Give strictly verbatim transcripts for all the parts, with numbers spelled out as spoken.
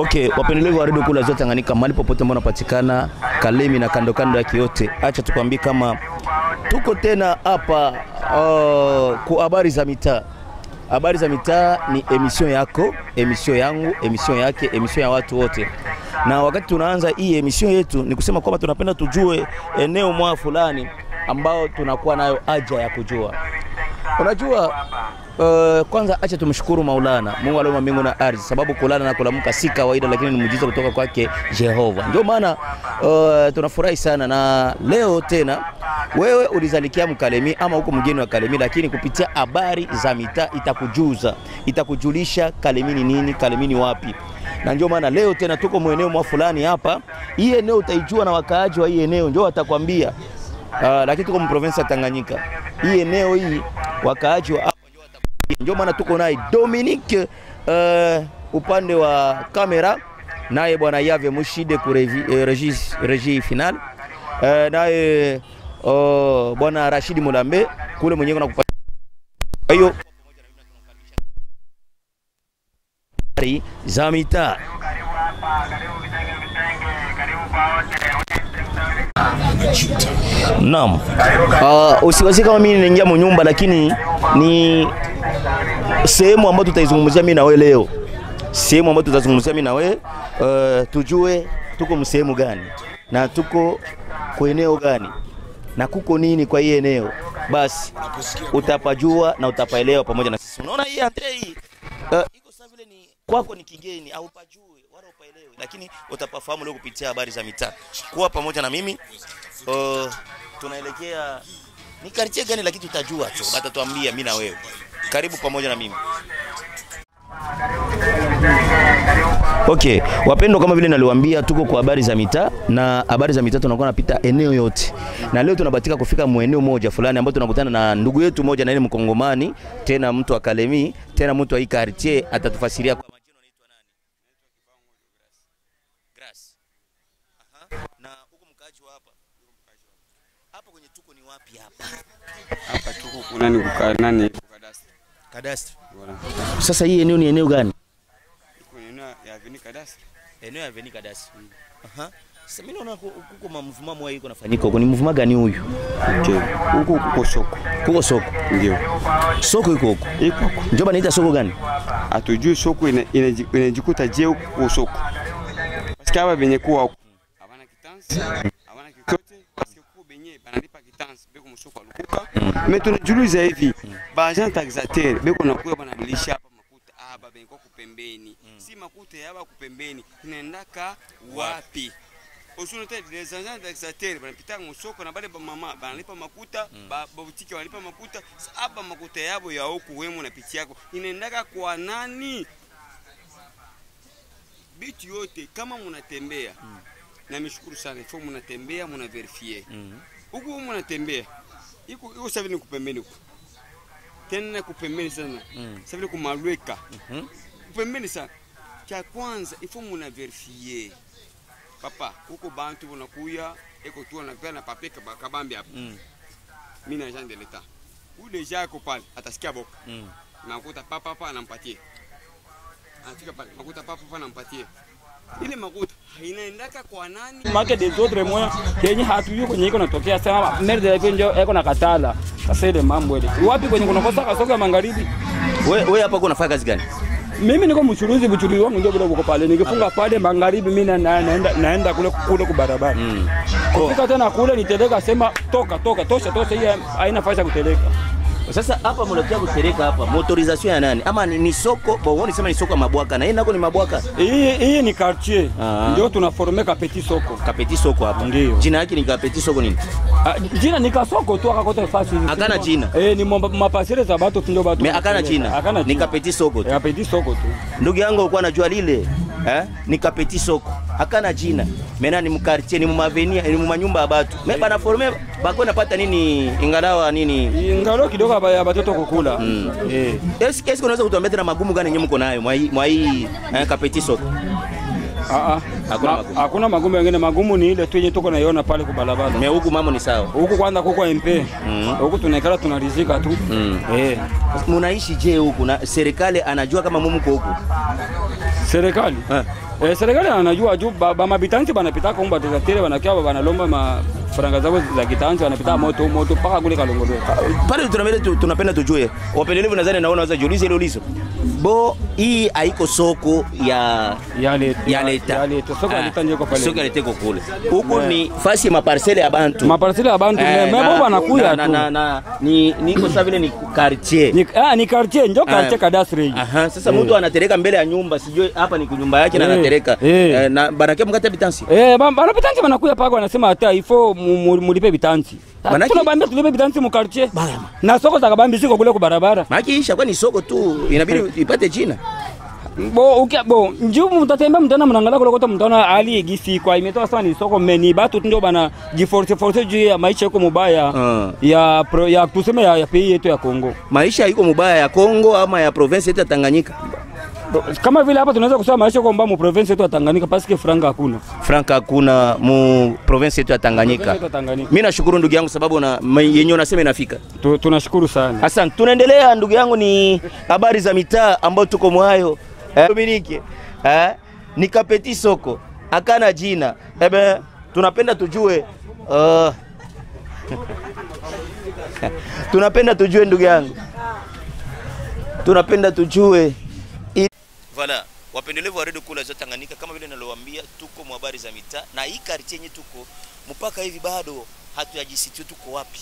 Okay, wapendelevu wa Radio Kula Zote Tanganyika, mahali popote mbona patikana Kalemi na kando kando yake yote. Acha tukwambie kama tuko tena hapa uh, kwa habari za mitaa. Habari za mitaa ni emission yako, emission yangu, emission yake, emission ya watu wote. Na wakati tunaanza hii emission yetu ni kusema kwamba tunapenda tujue eneo mwa fulani ambao tunakuwa nayo haja ya kujua. Unajua Uh, kwanza acha tumshukuru Maulana Mungu aliyeumba mbingu na ardhi, sababu kulala na kuamka si kawaida, lakini ni muujiza kutoka kwake Jehova. Ndio maana uh, tunafurahi sana, na leo tena wewe ulizalikia Mkalemi ama huko mgeni wa Kalemi, lakini kupitia habari za mitaa itakujuza, itakujulisha Kalemi ni nini, Kalemi ni wapi. Na ndio maana leo tena tuko mweneo mwa fulani hapa. Hii eneo utaijua na wakaaji wa hii eneo ndio watakwambia. Uh, lakini tuko mprovince ya Tanganyika. Hii eneo hii wakaaji wa ndio maana tuko naye Dominique uh, upande wa kamera, naye bwana Yave Mushide ku regie regie final, uh, naye uh, bwana Rashidi Mulambe kule mwenyewe nakupa. Kwa hiyo za mitaa. Naam. Uh, usiwazi kama mimi ninaingia mnyumba, lakini ni sehemu ambayo tutaizungumzia mimi na wewe leo. Sehemu ambayo tutazungumzia mimi na wewe, uh, tujue tuko msehemu gani na tuko kwa eneo gani na kuko nini kwa hii eneo. Basi utapajua na utapaelewa pamoja na sisi. Unaona hii Andre hii uh, iko sawa vile ni kwako ni kigeni au pajue wala upaelewe, lakini utapafahamu leo kupitia habari za mitaa. Kuwa pamoja na mimi. Uh, tunaelekea ni quartier gani, lakini tutajua tu, batatuambia mimi na wewe. Karibu pamoja na mimi. Okay, wapendwa, kama vile naliwaambia tuko kwa habari za mitaa, na habari za mitaa tunakuwa napita eneo yote. Na leo tunabatika kufika mueneo moja fulani ambapo tunakutana na ndugu yetu moja, na ile Mkongomani, tena mtu wa Kalemi, tena mtu wa hii quartier, atatufasiria kwa majina anaitwa nani? Grass. Aha. Na huko mkaaji wa hapa. Hapa kwenye tuko ni wapi hapa? Hapa tuko kuna ni kukaa nani? Kadastri. Kadastri. Sasa hii eneo ni eneo gani? Iko eneo ya Avenue Kadastri. Eneo ya Avenue Kadastri. Aha. Sasa mimi naona huko mamvuma mwa hiko nafanyika huko. Ni mvuma gani huyu? Okay. Huko kuko soko. Kuko soko. Ndio. Soko iko huko. Iko huko. Ndio banaita soko gani? Atujui soko inajikuta je huko soko. Parce que benye kuwa huko. Habana kitansi, habana kikote, parce que kuko benye banalipa kitansi beko msoko alukuka. Mais tunajiuliza hivi, ba agent taxateur beko nakuwa banadilisha hapa makuta hapa benko kupembeni. Si makuta hapa kupembeni, inaendaka wapi? Usunote les agents taxateurs banapita msoko na bale ba mama banalipa makuta, ba boutique wanalipa makuta, hapa makuta yabo ya huku wewe unapitia yako inaendaka kwa nani? Bitu yote kama mnatembea mm. na mshukuru sana ifo mnatembea mna verifie huko mm. mnatembea iko iko sababu ni kupembeni huko tena kupembeni sana mm. sababu kumalweka mm -hmm. kupembeni sana. Cha kwanza ifo mna verifie papa huko bantu unakuya eko tu na na papeka kabambi hapo mm. mimi na agent de l'etat u deja yako pale atasikia boka mm. nakuta papa papa anampatie anafika pale makuta papa papa anampatie ile makuta inaendaka kwa nani? Make des autres moyens kenye hatujui kwenye iko natokea sana merde yake ndio iko na katala. Sasa ile mambo ile wapi kwenye kunakosa kasoko ya magharibi. Wewe wewe hapa uko nafanya kazi gani? Mimi niko mchuruzi, mchuruzi wangu ndio bado pale. Nikifunga pale magharibi mimi naenda naenda kule kule kwa barabara. Mm. Kufika tena kule niteleka sema toka toka tosha tosha, hii haina faida kuteleka. Sasa hapa mnatia kutereka hapa motorization ya nani? Ama ni, ni soko, bawoni sema ni soko ya mabwaka. Na hii nako ni mabwaka. Hii hii ni quartier. Ndio tunaforme ka petit soko. Ka petit soko hapa. Ndio. Jina yake ni ka petit soko nini? Ah, jina ni ka soko tu akakote fasi. Akana jina. Eh, ni mapasire za bato ndio bato. Me akana jina. Ni ka petit soko tu. Ka petit soko tu. Ndugu yangu alikuwa anajua lile. Eh? Ni ka petit soko. Akana jina. Mena ni mkartie, ni mumavenia, ni mumanyumba ya batu. Me bana forme bako napata nini ingalawa nini? Ingalawa kidogo ya batoto kukula. Mm. Eh. Esi kesi unaweza kutuambia tena magumu gani nyinyi mko nayo mwa hii mwa hii eh, ka petit soko? Ah ah. Hakuna magumu. Hakuna magumu mengine, magumu ni ile tu yenye tuko naiona pale kwa barabara. Me huku mambo ni sawa. Huku kwanza kuko M P. Mm. Huku tunaikala tunarizika tu. Mm. Eh. Mnaishi je huku na serikali anajua kama mumu mko huku? Serikali? Eh. Eh, serikali anajua juu ba, ba mabitansi banapita kwa mba tele wanakia banalomba ma faranga zao za kitanzi wanapita moto moto paka kule Kalongolo. Pale tunapenda tunapenda tujue. Wapendelevu nadhani naona waza jiulize ile ulizo. Bo hii haiko soko ya yale yale yale soko alitanje kwa pale. Soko aliteko kule. Huko ni fasi ya maparcele ya bantu. Maparcele ya bantu eh, mebo banakuya tu. Na na na ni niko sasa vile ni quartier. Ni ah ni quartier ndio quartier kadasri. Aha, sasa mtu anatereka mbele ya nyumba sijui hapa ni kunyumba yake na anatereka. Eh, na banakia mkate bitansi. Eh, bana bitansi banakuya paka wanasema hata ifo mulipe bitansi. Tunabambia tulipe bitansi mu quartier. Na soko za kabambi siko kule kwa barabara. Maki isha kwa ni soko tu inabidi ipate jina. Bo ukia bo njumu mtatembea mtana mnaangalia kule kote mtaona hali gisi kwa imetoa sana ni soko meni batu ndio bana jiforce force juu ya maisha yako mubaya uh. ya pro, ya tuseme ya, ya pei yetu ya Kongo. Maisha yako mubaya ya Kongo ama ya province yetu ya Tanganyika. Kama vile hapa tunaweza kusema maisha kwa mbamo province yetu ya Tanganyika paske franga hakuna. Franga hakuna mu province yetu ya Tanganyika. Mimi nashukuru ndugu yangu sababu na yenyewe unasema inafika. Tu, tunashukuru sana. Asante. Tunaendelea ndugu yangu, ni habari za mitaa ambao tuko mwayo. Eh, Dominique. Eh, ni kapeti soko. Akana jina. Ebe tunapenda tujue uh, tunapenda tujue ndugu yangu. Tunapenda tujue Vala, wapendelevu wa redio kula za Tanganyika, kama vile nalowaambia tuko mwa habari za mitaa na hii quartier yenye tuko mpaka hivi bado hatujajisitia tuko wapi.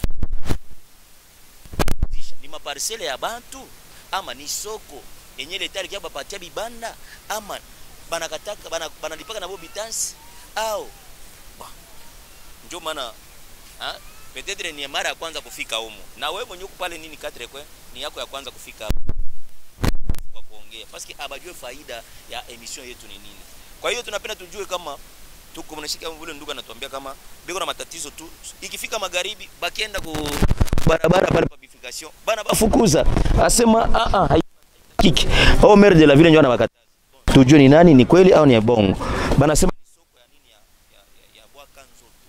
Ni maparcele ya bantu ama ni soko yenye letari kia bapatia bibanda ama banakataka bana banalipaka na bobi dance au bah. Ndio maana ah peut-être ni mara ya kwanza kufika humo. Na wewe mwenyewe pale nini katre kwe ni yako ya kwanza kufika kwa kuongea. Paski abajue faida ya emission yetu ni nini. Kwa hiyo tunapenda tujue kama tuko mnashika vile ndugu anatuambia kama biko na matatizo tu. Ikifika magharibi bakienda ku barabara pale pacification bana bafukuza. Asema a a kiki. Au maire de la ville ndio anabakataza. Tujue ni nani, ni kweli au ni bongo. Bana sema ni soko ya nini ya ya, ya, ya Bwaka Nzoto.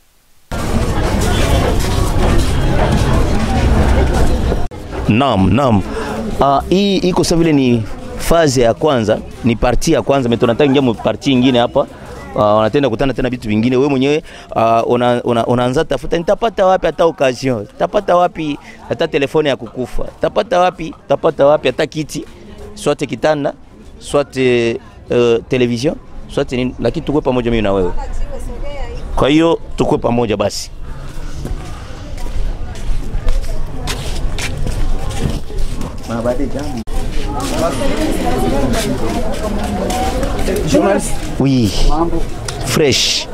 Naam, naam. Ah, hii iko sawa vile ni fazi ya kwanza, ni parti ya kwanza. Metonataka ingia mu parti nyingine hapa. Uh, wanatenda kutana tena vitu vingine. Wewe mwenyewe uh, una, una, unaanza tafuta nitapata wapi hata occasion, tapata wapi hata telefone ya kukufa, tapata wapi, tapata wapi hata kiti, soit kitanda, soit uh, television, soit nini, lakini tukue pamoja mimi na wewe. Kwa hiyo tukue pamoja basi. Mabade jambo. Journalist. Oui. Mambo. Fresh.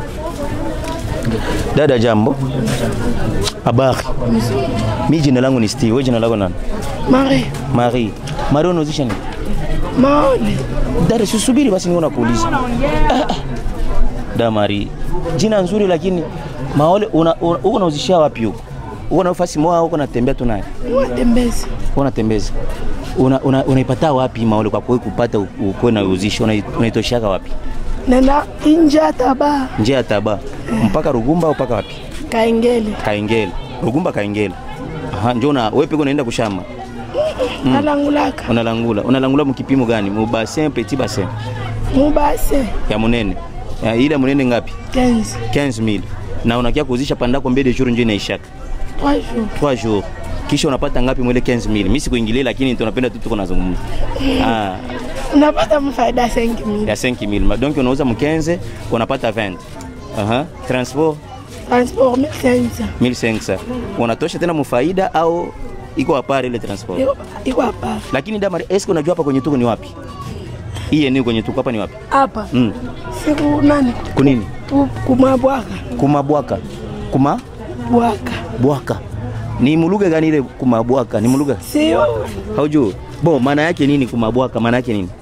Dada jambo. Habari. Mimi jina langu ni Steve. Wewe jina lako nani? Marie. Marie. Marie unazisha nini? Maone. Dada susubiri basi niona kuuliza. Ah. Da Marie. Jina nzuri lakini maole una unauzisha wapi huko? Uko na nafasi moja huko natembea tu naye. Unatembeza. Unatembeza. Una una unaipata wapi maole kwa kweli kupata uko na uzisha unaitoshaka wapi? Nenda nje ya Taba. Nje ya Taba. Mpaka Rugumba au mpaka wapi? Kaengele. Kaengele. Rugumba Kaengele. Aha, njoo na wewe peko unaenda kushamba. Mm. Nalangulaka. Unalangula. Unalangula mkipimo gani? Mu bassin, petit bassin. Mu bassin. Ya munene. Ya ile munene ngapi? quinze. quinze mille. Na unakia kuzisha pandako mbele jour njoo inaishaka. trois jours. trois jours. Kisha unapata ngapi mwele quinze mille? Mimi sikuingilia lakini tunapenda tu tuko nazungumza. Ah. Unapata mfaida ya cinq mille. Ya cinq mille. Donc unauza mkenze unapata vingt. Aha. Transport Transport mille cinq cents. mille cinq cents. Unatosha tena mfaida au iko hapa ile transport? Iko iko hapa. Lakini Damari, esko unajua hapa kwenye tuko ni wapi? Hii eneo kwenye tuko hapa ni wapi? Hapa. Mm. Siku nani? Kunini? Kumabwaka. Kumabwaka. Kuma? Bwaka. Bwaka. Ni muluga gani ile kumabwaka? Ni muluga? Sio. Haujui? Bo, maana yake nini kumabwaka? Maana yake nini?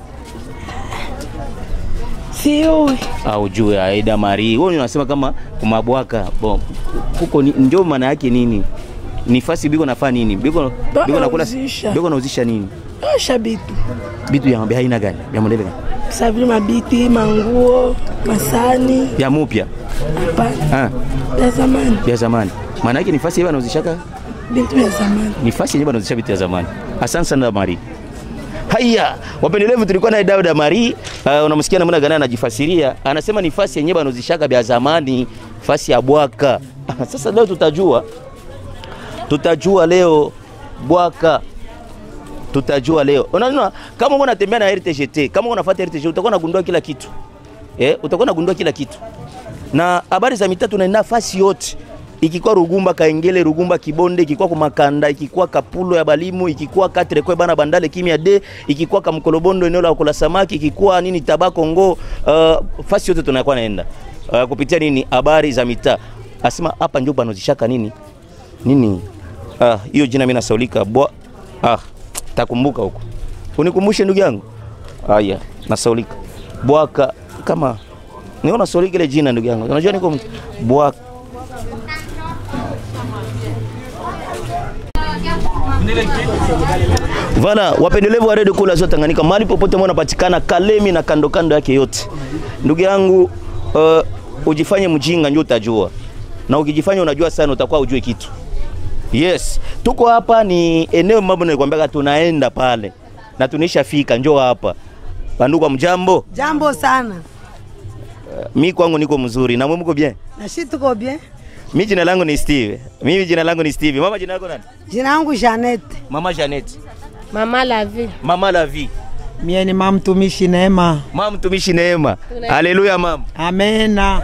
Sio. Haujui Aida Marie. Wewe unasema kama kumabwaka. Bo, huko ndio maana yake nini? Nifasi biko nafanya nini? Biko biko nakula biko nauzisha nini? Osha bitu. Bitu ya mbia haina gani? Ya modele gani? Sabili mabiti, manguo, masani. Ya mupya. Hapana. Ah. Ya zamani. Ya zamani. Maana yake nifasi yeye anauzishaka bitu ya zamani. Nifasi yeye anauzisha bitu ya zamani. Asante sana Marie. Haya, wapendelevu, tulikuwa na Dauda Mari, uh, unamsikia namna gani anajifasiria. Anasema ni fasi yenyewe banozishaka vya zamani, fasi ya Bwaka. Sasa leo tutajua. Tutajua leo Bwaka. Tutajua leo. Unaona kama unatembea na R T G T, kama unafuata R T G T utakuwa unagundua kila kitu. Eh, utakuwa unagundua kila kitu. Na habari za mitaa tunaenda fasi yote. Ikikuwa Rugumba Kaengele, Rugumba Kibonde, ikikuwa Kumakanda, ikikuwa Kapulo ya Balimu, ikikuwa Katre kwa bana Bandale Kimia de, ikikuwa Kamkolobondo eneo la kula samaki, ikikuwa nini Tabako ngo, uh, fasi yote tunakuwa naenda. Uh, kupitia nini habari za mitaa. Asema hapa ndio banozishaka nini? Nini? Ah, hiyo jina mimi nasaulika. Bwa ah, takumbuka huko. Unikumbushe ndugu yangu. Haya, nasaulika. Bwaka kama niona saulika ile jina ndugu yangu. Unajua niko Bwaka. Vala, wapendelevu wa Radio Kula zote Tanganyika, mahali popote mnapatikana Kalemi na kando kando yake yote. Ndugu yangu, uh, ujifanye mjinga ndio utajua. Na ukijifanya unajua sana utakuwa ujue kitu. Yes, tuko hapa ni eneo mambo nilikwambia tunaenda pale. Na tunishafika njoo hapa. Bandugu mjambo? Jambo sana. Uh, mimi kwangu niko mzuri. Na wewe mko bien? Na sisi tuko bien. Mimi jina langu ni Steve. Mimi jina langu ni Steve. Mama jina lako nani? Jina langu Janet. Mama Janet. Mama Lavi. Mama Lavi. Mie ni mama mtumishi Neema. Mama mtumishi Neema. Haleluya mama. Amena.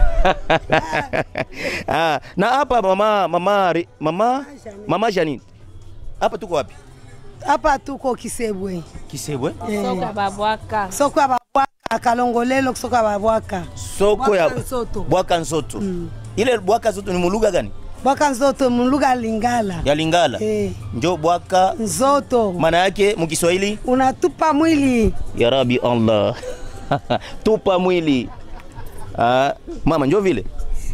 Ah, na hapa mama mama mama mama Janet. Hapa tuko wapi? Hapa tuko Kisebwe. Kisebwe? Soko ya Babwaka. Soko ya Babwaka, Kalongolelo, soko ya Babwaka. Soko ya Nsoto. Bwaka Nsoto. Mm. Ile Bwaka Nsoto ni muluga gani? Bwaka Nsoto muluga Lingala. Ya Lingala. Eh. Ndio Bwaka Nsoto. Maana yake mkiswahili unatupa mwili. Ya Rabbi Allah. Tupa mwili. Ah, mama ndio vile.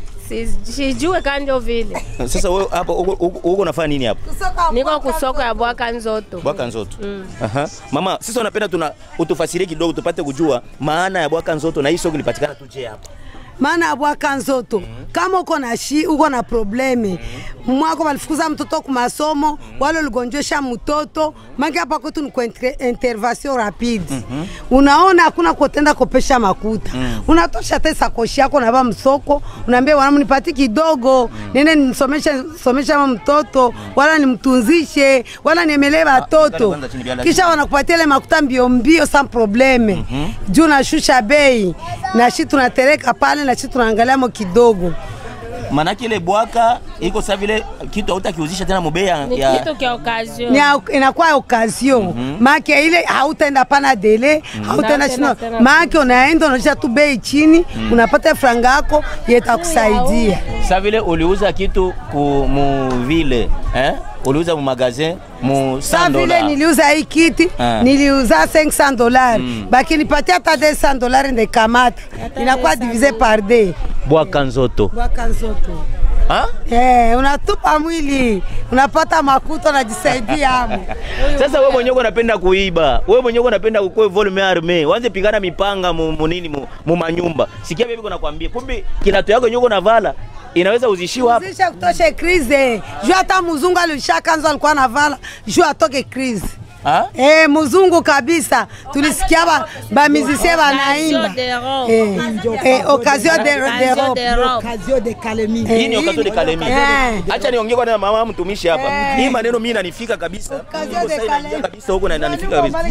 Sijue kanjo vile. Sasa wewe hapa uko unafanya nini hapa? Niko kusoko ya Bwaka Nzoto. Bwaka Nzoto. Mm. Aha. Mama, sisi unapenda tuna utufasirie kidogo tupate kujua maana ya Bwaka Nzoto na hii soko ilipatikana tuje hapa. Maana ya Bwaka Nzoto, mm -hmm. Kama uko na shi, uko na probleme, mm -hmm. Mwako walifukuza mtoto kwa masomo, mm -hmm. Wale uligonjesha mtoto, mangi hapa kwetu ni kwa intervention rapide. Mm -hmm. Unaona hakuna kutenda kopesha makuta. Mm -hmm. Unatosha tesa koshi yako na baba msoko, unaambia wana nipati kidogo, mm -hmm. Nene nisomesha somesha mtoto, mm -hmm. Wala nimtunzishe, wala niemelee watoto. Ah, kisha wanakupatia ile makuta mbio mbio sans probleme. Mm -hmm. Juu na shusha bei, na shi tunatereka pale na sisi tunaangalia mo kidogo. Maana kile Bwaka iko sasa vile kitu hautakiuzisha tena mbea ya kitu kia occasion. Ni inakuwa occasion. Mm -hmm. Maana ile hautaenda pana dele, mm -hmm. Hautaenda chini. Maana unaenda unaisha tu bei chini, mm -hmm. Unapata franga yako yatakusaidia. Sasa vile uliuza kitu ku mu vile, eh? Uliuza mu magazin mu cent dollars. Sasa vile niliuza hii kiti, ah. Niliuza cinq cents dollars. Mm. Baki nipatia hata deux cents dollars ndio kamata. Inakuwa divisé par deux. Bwaka Nzoto. Bwaka Nzoto. Ha? Eh, unatupa mwili, unapata makuta na jisaidia hapo. Sasa wewe mwenyewe unapenda kuiba. Wewe mwenyewe unapenda kukue volume arme. Uanze pigana mipanga mu nini mu, mu manyumba. Sikia bibi nakwambia. Kumbe kinato yako nyoko navala inaweza uzishiwa hapa. Uzisha kutosha krize. Jua hata mzungu alishakanza alikuwa anavala, jua atoke krize. Ha? Eh, mzungu kabisa. Tulisikia ba, ba musiciens wanaimba. Eh, eh, occasion de de occasion de Kalemi. Hii ni occasion de Kalemi. Acha niongee kwa mama mtumishi hapa. Hii maneno mimi inanifika kabisa. Occasion de Kalemi kabisa huko na inanifika kabisa.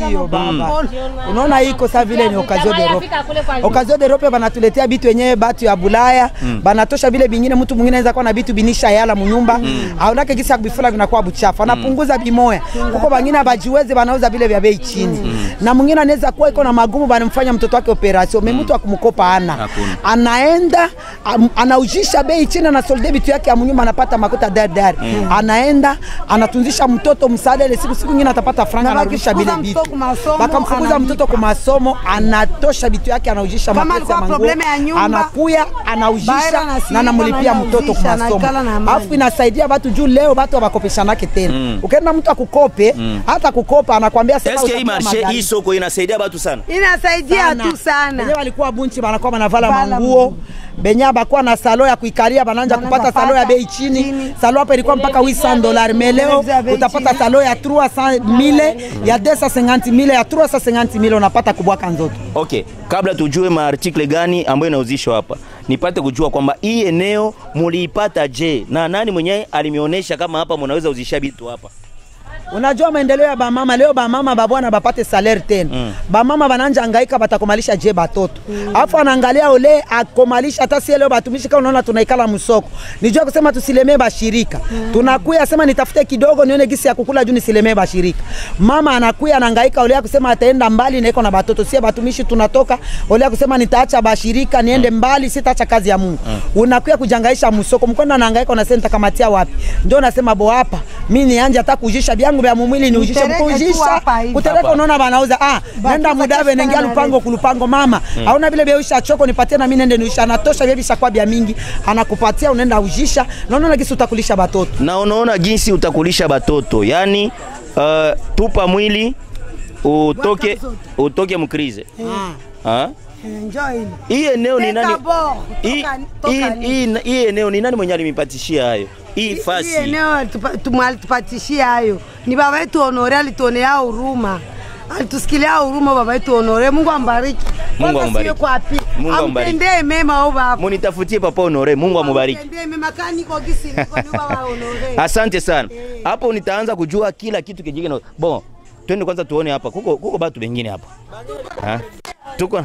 Unaona hii kosa vile ni occasion de Europe. Occasion de Europe banatuletea bitu wenyewe batu ya Bulaya, banatosha vile vingine mtu mwingine anaweza kuwa na bitu binisha yala mnyumba. Haonake kisa kubifula vinakuwa buchafu. Anapunguza bimoya. Huko bangine bajiwe weze banauza vile vya bei chini. Mm. Na mwingine anaweza kuwa iko na magumu banamfanya mtoto wake operation. Mm. Mtu akumkopa ana. Anaenda anaujisha bei chini na solde bitu yake amunyuma anapata makuta dar dar. Mm. Anaenda anatunzisha mtoto msaada ile siku siku nyingine atapata franga anarudisha bila bitu. Bakamfukuza mtoto kwa masomo anatosha bitu yake anaujisha mapesa ya manguo. Anakuya anaujisha na anamlipia mtoto kwa masomo. Alafu inasaidia watu juu leo watu wakopeshanake tena. Mm. Ukienda mtu akukope mm. hata kukopa anakuambia sasa. Eske hii marché hii soko inasaidia watu sana? Inasaidia tu sana. Wenyewe walikuwa bunchi banakuwa banavala manguo. Benya bakuwa na salo ya kuikalia bananja kupata salo ya bei chini. chini. Salo hapa ilikuwa mpaka huit cents dollars. Meleo utapata salo ya trois cent mille, ya deux cent cinquante mille, ya trois cent cinquante mille unapata kubwaka nzoto. Okay, kabla tujue maartikle gani ambayo inauzishwa hapa, nipate kujua kwamba hii eneo muliipata je, na nani mwenyewe alimionyesha kama hapa mnaweza uzisha bitu hapa? Unajua maendeleo ya bamama leo, bamama babwana bapate salaire tena. Mm. Bamama bananja hangaika batakomalisha je batoto. Alafu mm. anaangalia ole akomalisha hata si leo batumishi kama unaona tunaikala msoko. Nijua kusema tusilemee bashirika. Mm. Tunakuya sema nitafute kidogo nione gisi ya kukula juu nisilemee bashirika. Mama anakuya anahangaika ole kusema ataenda mbali na iko na batoto. Si batumishi tunatoka ole kusema nitaacha bashirika niende mbali sitaacha kazi ya Mungu. Mm. Unakuya kujangaisha msoko. Mkwenda anahangaika unasema nitakamatia wapi? Ndio nasema bo hapa. Mimi nianje hata kujisha byangu vya mumwili ni ujisha mkujisha. Uteleka unaona banauza ah nenda mudave nengia lupango kulupango mama. Mm. Hauna vile beusha choko nipatie na mimi nende niusha anatosha vile bisha bia mingi anakupatia unaenda ujisha na unaona jinsi utakulisha batoto. Na unaona jinsi utakulisha batoto. Yaani uh, tupa mwili utoke utoke mkrize. Ah. Ah? Enjoy. Hii eneo ni nani? Hii eneo ni nani mwenye alimipatishia hayo? Hii fasi. Hii eneo tumalipatishia hayo. Ni baba yetu Honore alituonea huruma. Alitusikilia huruma baba yetu Honore. Mungu ambariki. Mungu ambariki. Mungu ambariki. Ampendee mema au baba. Munitafutie papa Honore. Mungu amubariki. Ampendee mema kani kwa gisi niko ni baba Honore. Asante sana. Hapo nitaanza kujua kila kitu kijige. Bon, twende kwanza tuone hapa. Kuko kuko batu wengine hapa. Ha? Tuko.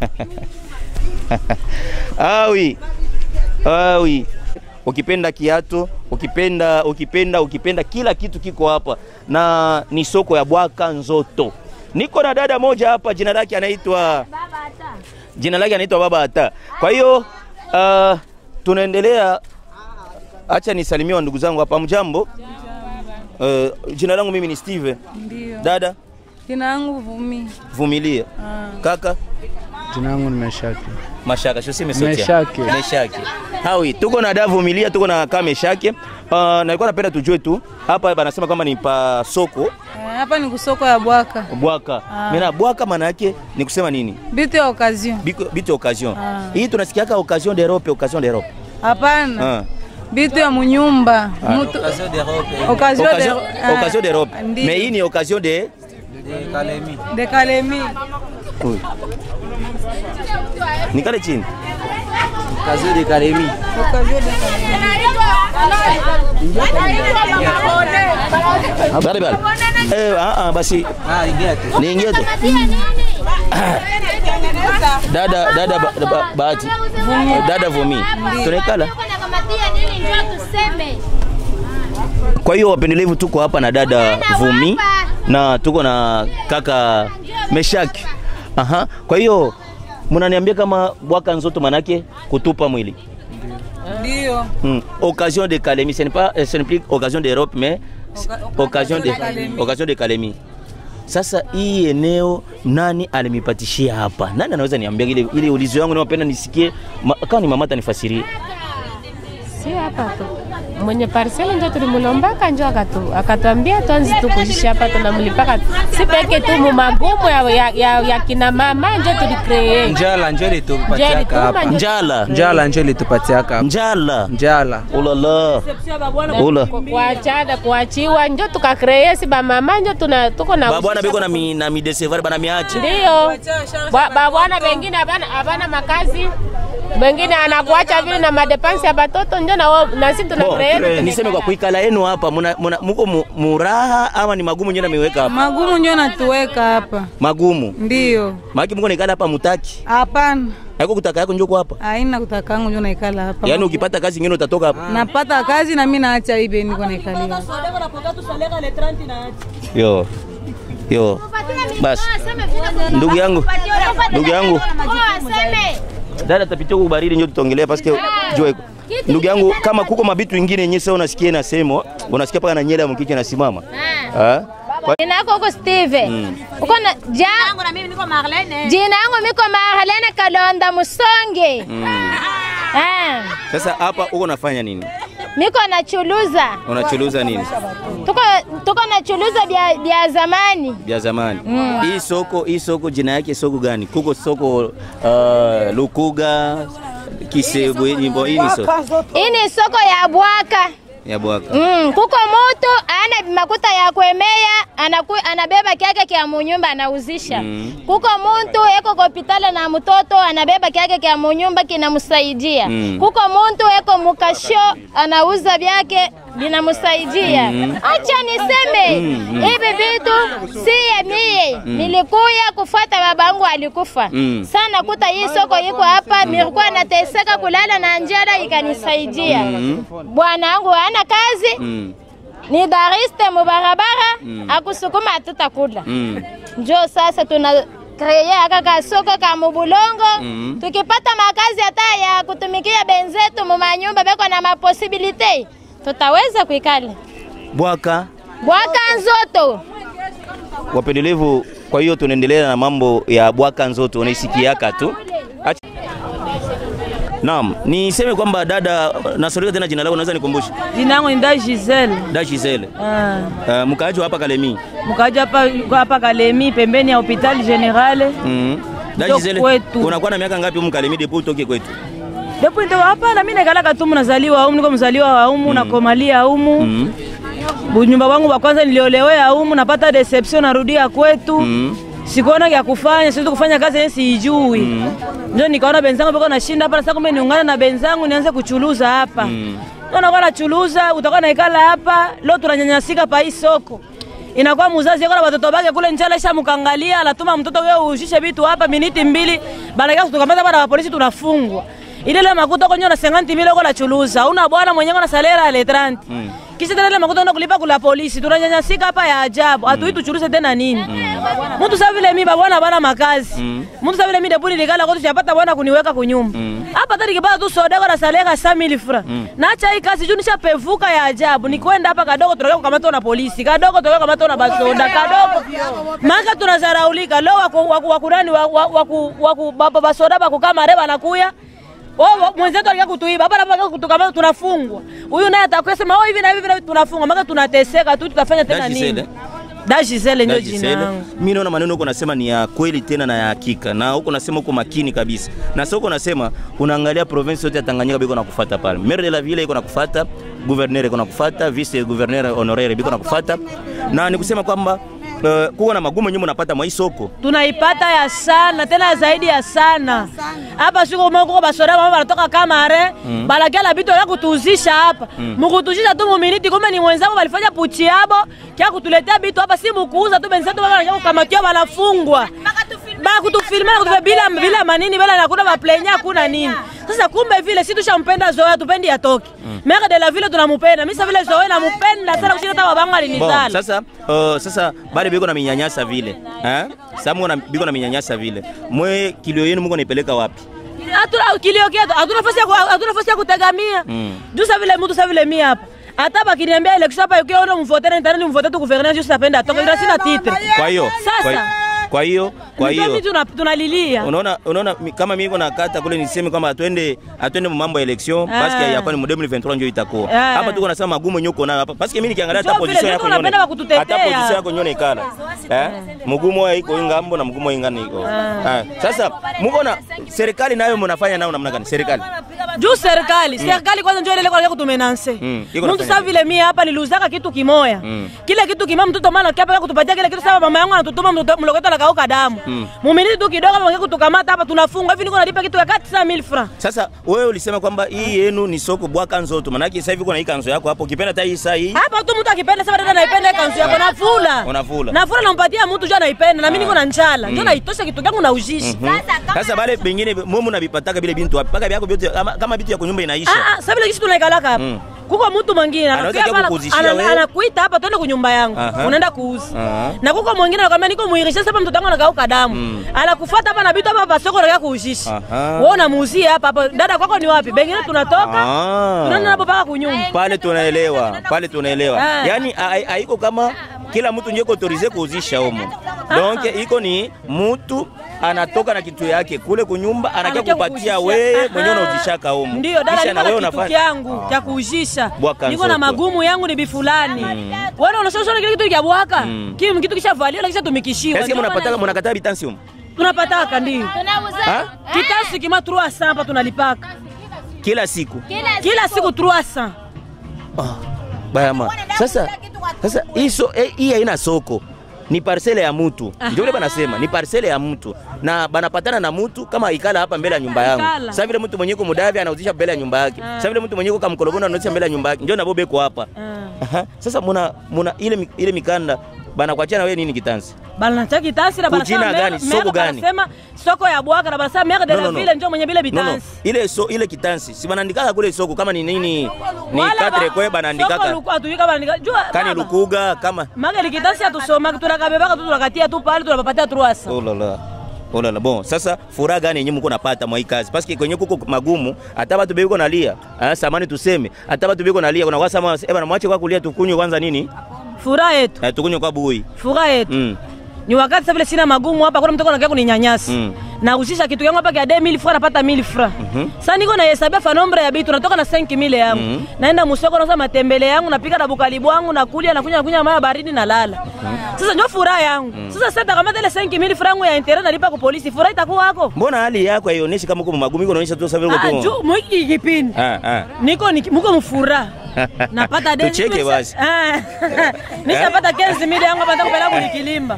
Awi. Awi. Ukipenda kiatu, ukipenda ukipenda ukipenda kila kitu kiko hapa. Na ni soko ya Bwaka Nzoto. Niko na dada moja hapa, jina lake anaitwa Baba Ata. Jina lake anaitwa Baba Ata. Kwa hiyo uh, tunaendelea. Acha nisalimie wa ndugu zangu hapa. Mjambo? Uh, jina langu mimi ni Steve. Ndio. Dada? Jina langu Vumi. Vumilia. Ah. Kaka? Jina langu ni Meshaki. Mashaka, sio sema sote. Meshaki. Meshaki. Hawi, tuko na Davu Vumilia, tuko na kama Meshaki. Uh, na nilikuwa napenda tujue tu hapa banasema kama ni pa soko. Eh, hapa ni kusoko ya Bwaka. Bwaka. Ah. Mena Bwaka maana yake ni kusema nini? Bitu ya occasion. Bitu ya occasion. Ah. Hii tunasikia kama occasion d'Europe, occasion d'Europe. Hapana. Ah. Bitu ya munyumba. Ah. Mutu... Occasion d'Europe. Occasion d'Europe. Occasion d'Europe. Mais hii ni occasion de de Kalemi. De Kalemi. Oui. Nikale chini. Occasion de Kalemi. Occasion de Kalemi. Bale bale. Eh ah ah basi. Ah ingia tu. Ni ingia tu. Dada dada Bahati. Dada Vumi. Tunekala. Kwa hiyo wapendelevu tuko hapa na dada Vumi na tuko na kaka Meshaki. Aha. Kwa hiyo mnaniambia kama Bwaka Nzoto manake kutupa mwili. Ndio. Hmm. Occasion de Kalemi, ce n'est pas ce n'est plus occasion d'Europe mais occasion de occasion de Kalemi. Sasa hii eneo nani alimipatishia hapa? Nani anaweza niambia ile ile ulizo yangu napenda nisikie ma, kama ni mama atanifasiria. Si hapa tu. Mwenye parcela ndio tulimulombaka njoo akatu akatuambia tuanze tukujisha hapa tunamlipaka. Si peke tu mu magumu ya, ya, ya, ya kina mama njoo tulicreate. Njala njoo litupatia hapa. Njala. Njala njoo litupatia hapa. Njala. Njala. Ulala. Ula. Kuachana kuachiwa njoo tukacreate si ba mama njoo tuna tuko na babwana biko na mi na mi desevar bana miache. Ndio. Babwana wengine hapana hapana makazi. Wengine anakuacha vile na madepensi ya batoto njoo na na sisi tuna create. Niseme kwa kuikala yenu hapa mko muraha ama ni magumu njoo nameweka hapa? Magumu njoo natuweka hapa. Magumu. Ndio. Maki mko naikala hapa mutaki? Hapana. Haiko kutaka yako njoo kwa hapa? Haina kutaka yangu njoo naikala hapa. Yaani ukipata kazi nyingine utatoka hapa? Napata kazi na mimi naacha hivi niko naikalia. Yo. Yo. Bas. Ndugu yangu. Ndugu yangu. Dada tapitia kwa baridi njoo tutongelea paske joe. Ndugu yangu kama kuko mabitu vingine yenyewe sasa unasikia na semo, unasikia paka na nyela mkiche na simama. Ah? Jina yako uko Steve. Mm. Uko na jina yangu na mimi niko Marlene. Jina yangu niko Marlene Kalonda Musonge. Mm. Ah. Sasa hapa uko nafanya nini? Miko nachuluza. Unachuluza nini? Tuko tuko nachuluza bia bia zamani. Bia zamani. Mm. Hii soko, hii soko jina yake soko gani? Kuko soko uh, Lukuga, Kisebu, hii ni soko. Hii ni soko ya Bwaka. Ya Bwaka. Mm, kuko moto ana makuta ya kuemea, anaku, anabeba kiake kia munyumba anauzisha. Mm. Kuko muntu eko hospitali na mtoto anabeba kiake kia munyumba kinamsaidia. Mm. Kuko muntu eko mukasho anauza vyake binamsaidia. Mm. Acha niseme mm. hivi vitu si mie. Mm. Nilikuya kufuata babangu alikufa. Mm. Sana kuta hii soko iko hapa, mm. nilikuwa nateseka kulala na njara ikanisaidia. Mm. Bwana wangu ana kazi. Mm. Ni dariste mubarabara. Mm. Akusukuma tutakula. Mm. Njoo sasa tuna kreye kaka soko kama bulongo. Mm. Tukipata makazi hata ya kutumikia benzetu mumanyumba beko na maposibilite tutaweza kuikala. Bwaka Bwaka Nzoto. Wapendelevu, kwa hiyo tunaendelea na mambo ya Bwaka Nzoto, unaisikiaka tu. Naam, niseme kwamba dada, nasorika tena jina lako, unaweza nikumbusha? Jina langu ni Da Giselle. Da Giselle. Ah. Uh, mkaaji hapa Kalemi. Mkaaji hapa hapa Kalemi pembeni ya hospitali generale. Mhm. Da Giselle, unakuwa na miaka ngapi huko Kalemi depuis utoke kwetu? Depuis ndo hapa na mimi nakalaka tu mnazaliwa humu, niko mzaliwa wa humu, na komalia humu. Mhm. Bunyumba wangu wa kwanza niliolewea humu, napata deception narudia kwetu. Mhm. Sikuona ya kufanya, siwezi kufanya kazi yenyewe sijui. Mm. Ndio nikaona benzangu bako nashinda hapa, sasa kumbe niungane na benzangu nianze kuchuluza hapa. Mm. Ndio nakuwa nachuluza, utakuwa naikala hapa, leo tunanyanyasika pa hii soko. Inakuwa mzazi yako na watoto wake kule njala isha mkangalia, anatuma mtoto wewe ushishe vitu hapa miniti mbili, baada tukamata bana polisi tunafungwa. Ile ile makuta kwa nyona cinquante mille kwa nachuluza. Una bwana mwenyewe na salera ile trente. Mm. Kisha tena ile makuta ndo kulipa kula polisi. Tunanyanyasika hapa ya ajabu. Hatu hii tuchuruze tena nini? Mm. Mtu sasa vile mimi bwana bana makazi. Mm. Mtu sasa vile mimi debuni ligala kwa tushapata bwana kuniweka kunyumba. Mm. Hapa tani kibaya tu soda kwa salera cent mille francs. Mm. Naacha hii kazi juu nishapevuka ya ajabu. Ni kwenda hapa kadogo tunataka kukamatwa na polisi. Kadogo tunataka kukamatwa na basoda kadogo. Maka tunazaraulika. Leo wako wakurani waku waku baba basoda bakukama reba nakuya. Oh, mwenzetu alikuwa kutuiba. Hapa hapa kutukamata tunafungwa. Huyu naye atakwesema oh hivi na hivi tunafungwa. Maka tunateseka tu tutafanya tena nini? Da Giselle ndio jina. Mimi naona maneno uko nasema ni ya kweli tena na ya hakika. Na huko nasema uko makini kabisa. Na sasa uko nasema unaangalia province yote ya Tanganyika biko nakufuata pale. Maire de la ville iko nakufuata, gouverneur iko nakufuata, vice gouverneur honoraire biko nakufuata. Na nikusema kwamba Uh, kuwa na magumu nyinyi mnapata mwa soko. Tunaipata ya sana, tena zaidi ya sana. Hapa siko moko kwa basora mama wanatoka Kamare, mm. balagala bitu ya kutuzisha hapa. Mm. Mukutuzisha tu muminiti kama ni mwenzangu walifanya puchi yabo, kia kutuletea bitu hapa si mukuuza tu benzetu bana kukamatia wanafungwa. Ba kutufilma kutufa bila bila manini bila nakuna maplenya kuna nini. Sasa kumbe vile si tushampenda Zoe tupendi atoke. Mm. Maire de la ville tunampenda. Mimi sasa vile Zoe nampenda sana kushinda hata babangu alinizala. Bon, sasa uh, sasa bali biko na minyanyasa vile. Eh? Sasa mko na biko na minyanyasa vile. Mwe kilio yenu mko naipeleka wapi? Hatuna kilio kietu, hatuna nafasi ya hatuna nafasi ya kutegamia. Mm. Juu sasa vile mtu sasa vile mimi hapa. Hata bakiniambia election hapa ukiona mvote na internet mvote tu gouverneur juste apenda atoke ndio sina titre. Kwa hiyo sasa kwa hiyo kwa hiyo mimi tunalilia. Unaona unaona kama mimi niko nakata kule niseme kama atwende atwende mambo ya election parce que yakuwa ni elfu mbili ishirini na tatu ndio itakuwa. Hapa tuko nasema magumu nyuko nayo hapa parce que mimi nikiangalia hata position yako nyone. Hata position yako nyone ikala. Eh? Mgumu wao iko ngambo na mgumu ingani iko. Eh. Sasa mko na serikali nayo mnafanya nao namna gani serikali? Juu serikali, serikali kwanza ndio ile kwa kutumenanse. Mtu sasa vile mimi hapa niliuzaka kitu kimoya. Kile kitu kimoya mtoto maana kiapa kutupatia kile kitu sababu mama yangu anatutuma mloketa kauka damu. Mm. Mumini tu kidogo mwange kutukamata hapa tunafunga hivi niko nalipa kitu ya kati saa mille francs. Sasa wewe ulisema kwamba hii yenu ni soko Bwaka Nzoto. Maana yake sasa hivi kuna hii kanzo yako hapo ukipenda hata hii saa hii. Hapa tu mtu akipenda sasa dada naipenda kanzo yako nafula. Unafula. Nafula nampatia mtu jo anaipenda na mimi niko na njala. Ndio naitosha kitu changu na ujishi. Sasa bale bengine mumu na bipataka bile bintu wapi? Paka byako vyote kama bitu ya kunyumba inaisha. Ah ah, sasa vile kitu tunaikalaka hapa. Kuko mtu mwingine anakuita hapa twende kunyumba yangu. Unaenda kuuza. Na kuko mwingine anakuambia niko muirisha sasa mtoto wangu anakauka damu. Anakufuata hapa na vitu hapa hapa soko la kuujisha. Wewe unamuuzia hapa hapa. Dada kwako ni wapi? Bengine tunatoka. Tunaenda hapo paka kunyumba. Pale tunaelewa. Pale tunaelewa. Yaani haiko kama kila mtu nje autorize kuuzisha humo. Donc iko ni mtu anatoka na kitu yake kule kunyumba anakia kupatia wewe mwenyewe unauzishaka humo. Ndio dada, niko na kitu yangu cha kuuzisha. Niko na magumu yangu ni bifulani. Wewe unashosha kile kitu kia bwaka. Kitu kitu kishavaliwa kisha tumikishiwa. Est-ce que mnapata mnakataa bitansium? Tunapataka ndio. Tunauza. Kitasi kima trois cents hapa tunalipaka. Kila siku. Kila, Kila siku trois cents. Ah. Bayama. Sasa sasa hizo hii haina soko. Ni parcele ya mtu. Ndio ile banasema ni parcele ya mtu. Na banapatana na mtu kama ikala hapa mbele ya nyumba yangu. Sasa vile mtu mwenyewe mudavi anauzisha mbele ya nyumba yake. Sasa vile mtu mwenyewe kama mkologona anauzisha mbele ya nyumba yake. Ndio na bobe kwa hapa. Sasa muna muna ile ile mikanda bana kuachia na wewe nini kitansi? Bana nataka kitansi na bana sema gani soko gani? Sema soko ya bwaka na bana sema miaka de vile ndio mwenye bila bitansi. No, no. Ile so ile kitansi si banaandika kule soko kama ni nini ni katre kwa banaandika. Soko luku atuika banaandika. Jua kani lukuga kama. Maga ile kitansi atusoma tunakabebaka tu tunakatia tu pale tunapapatia trois cents. Oh la la. Oh la la. Bon, sasa furaha gani yenyewe mko napata mwa hii kazi? Parce que kwenye kuko magumu hata watu beko nalia. Ah, samani tuseme hata watu beko nalia kuna wasema eba na mwache kwa kulia tukunywe kwanza nini? Furaha yetu. Eh, tukunywe kwa bui. Furaha yetu. Mm. Ni wakati sasa vile sina magumu hapa, kuna mtu anakaa kuninyanyasa. Mm. Na usisha kitu yangu hapa kia mille francs napata mille francs. Mm -hmm. Sasa niko na hesabia fa nombre ya bitu natoka na cinq mille yangu. Mm -hmm. Naenda musoko na matembele yangu napika na bukali bwangu na kulia na kunywa na kunywa maji baridi na lala. Mm -hmm. Sasa ndio furaha yangu. Mm -hmm. Sasa sasa kama ile cinq mille francs ya internet nalipa kwa polisi, furaha itakuwa yako. Mbona hali yako haionyeshi kama uko magumu, iko inaonyesha tu sasa vile uko tu. Ah, juu mwiki kipindi. Ah ah. Niko mko mfuraha. Napata deni. Tucheke basi. Ah. Nitapata quinze mille yangu hapa ndakupeleka kulikilimba.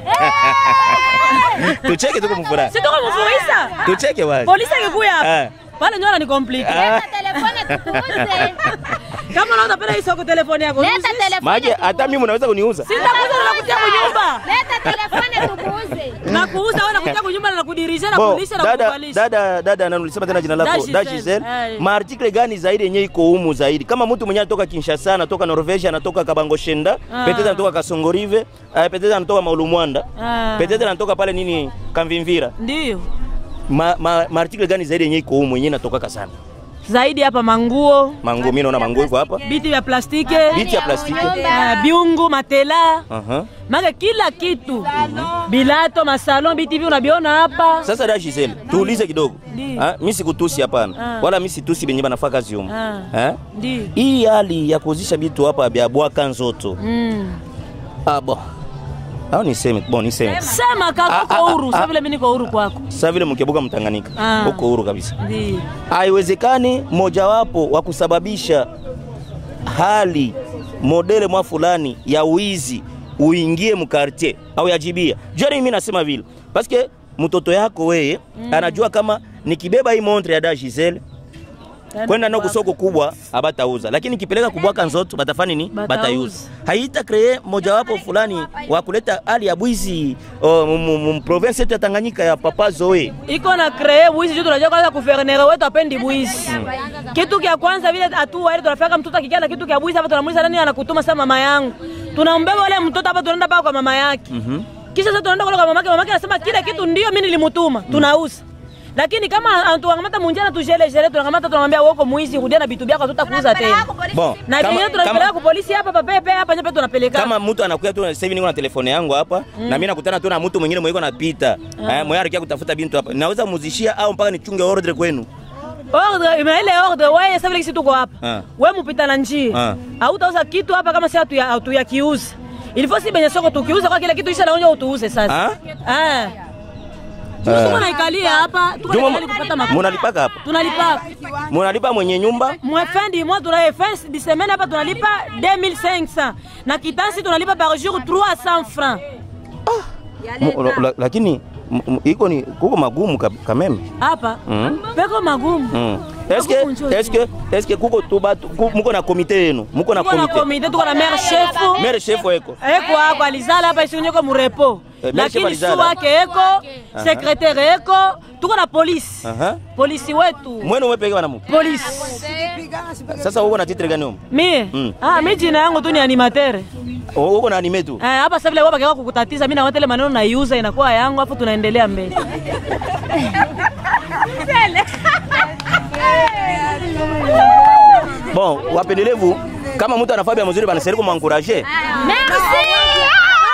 Tucheke tuko mfuraha. Si tuko mfuraha. Tucheke basi. Polisi akikuja hapa. Pale nyora ni complicated. Leta telefoni tukuuze. Kama unaona pale hizo kwa telefoni yako. Leta telefoni. Maji hata mimi unaweza kuniuza. Sitakuuza na kutia kwa nyumba. Leta telefoni tukuuze. Na kuuza wewe na kutia kwa nyumba na kudirisha na kulisha na kukuvalisha. Dada dada ananisema tena jina lako Dagisel. Maartikle gani zaidi yenyewe iko humu zaidi? Kama mtu mwenyewe anatoka Kinshasa, anatoka Norvège, anatoka Kabango Shenda, petete anatoka Kasongorive, petete anatoka Maulumwanda, petete anatoka pale nini Kamvimvira. Ndio. Ma, ma, maartikle gani zaidi yenyewe iko humu yenyewe natoka sana? Zaidi hapa manguo. Manguo mimi naona manguo iko hapa. Biti vya plastiki. Biti ya plastiki. Uh, biungu, matela. Uh -huh. Maga kila kitu. Uh -huh. Bilato, masalon, biti hivi unabiona hapa. Sasa Dagisel, tuulize kidogo. Ah, mimi sikutusi hapana. Uh. Wala mimi situsi benye banafaa kazi humu. Uh. Eh? Ndio. Hii hali ya kuzisha bitu hapa vya bwaka nzoto. Mm. Ah bon. Au niseme, bon niseme. Sema kaka uko huru, sasa vile mimi niko huru kwako. Sasa vile mkebuka Mtanganyika, ah, uko huru kabisa. Ndio. Haiwezekani mojawapo wa kusababisha hali modele mwa fulani ya uizi uingie mkartie au yajibia. Jari mimi nasema vile. Parce que mtoto yako wewe mm, anajua kama nikibeba hii montre ya Dagisel kwenda na kusoko kubwa abatauza, lakini kipeleka kubwaka nzoto batafanya nini? Batayuza. Haita kree mojawapo fulani wa kuleta hali ya bwizi mu province yetu ya Tanganyika ya Papa Zoe. Iko na kree bwizi juu tunajua kwanza guverneur wetu apendi bwizi. Hmm. Kitu kia kwanza vile hatua ile tunafika mtoto akikiana kitu kia bwizi hapa tunamuuliza nani anakutuma sasa mama yangu. Tunambeba wale mtoto hapa tunaenda paka kwa mama yake. Mhm. Mm, kisha sasa tunaenda kwa mama yake, mama yake anasema kile kitu ndio mimi nilimutuma. Hmm. Tunauza. Lakini kama anatuangamata munjana tujele jele tunangamata tunamwambia wewe muizi rudia na vitu vyako tutakuuza tena. Bon, na kile tunapeleka kwa polisi hapa papepe hapa nyepe tunapeleka. Kama mtu anakuja tu sasa hivi niko na telefoni yangu hapa mm, na mimi nakutana tu na mtu mwingine mwiko anapita. Ah. Eh, mwenye kutafuta bintu hapa. Naweza muzishia au mpaka nichunge ordre kwenu. Ordre, imeele ordre wewe sasa vile kisi tuko hapa. Ah. Wewe mpita na njia. Hautauza kitu hapa kama sasa tu ya tu ya kiuza. Ilifo si benye soko tukiuza kwa kile kitu kisha naonja utuuze sasa. Ah. Tuko na ikalia hapa, tuko na kupata makuta. Munalipaka hapa? Tunalipa. Munalipa mwenye nyumba? Mwe fendi mwa tunalipa fin de semaine hapa tunalipa deux mille cinq cents. Na kitansi tunalipa par jour trois cents francs. Ah. Lakini iko ni kuko magumu kameme. Hapa? Peko magumu. Est-ce que est-ce que est-ce que kuko tubatu muko na komite yenu? Muko na komite. Muko na komite tuko na maire chef. Maire chef eko. Eko hapa alizala hapa isinyeko mu repo. Lakini sio wake eko, secrétaire eko, tuko na polisi. Polisi wetu. Mwenu umepeka bana mu. Polisi. Sasa uko na titre gani huko? Mimi? Ah, mimi jina yangu tu ni animateur. Uko na anime tu? Eh, hapa sasa vile wao bakeka kukutatiza mimi na wale maneno na user inakuwa yangu afu tunaendelea mbele. Bon, wapendelevu kama mtu anafanya mzuri bana seriko mwankuraje. Merci.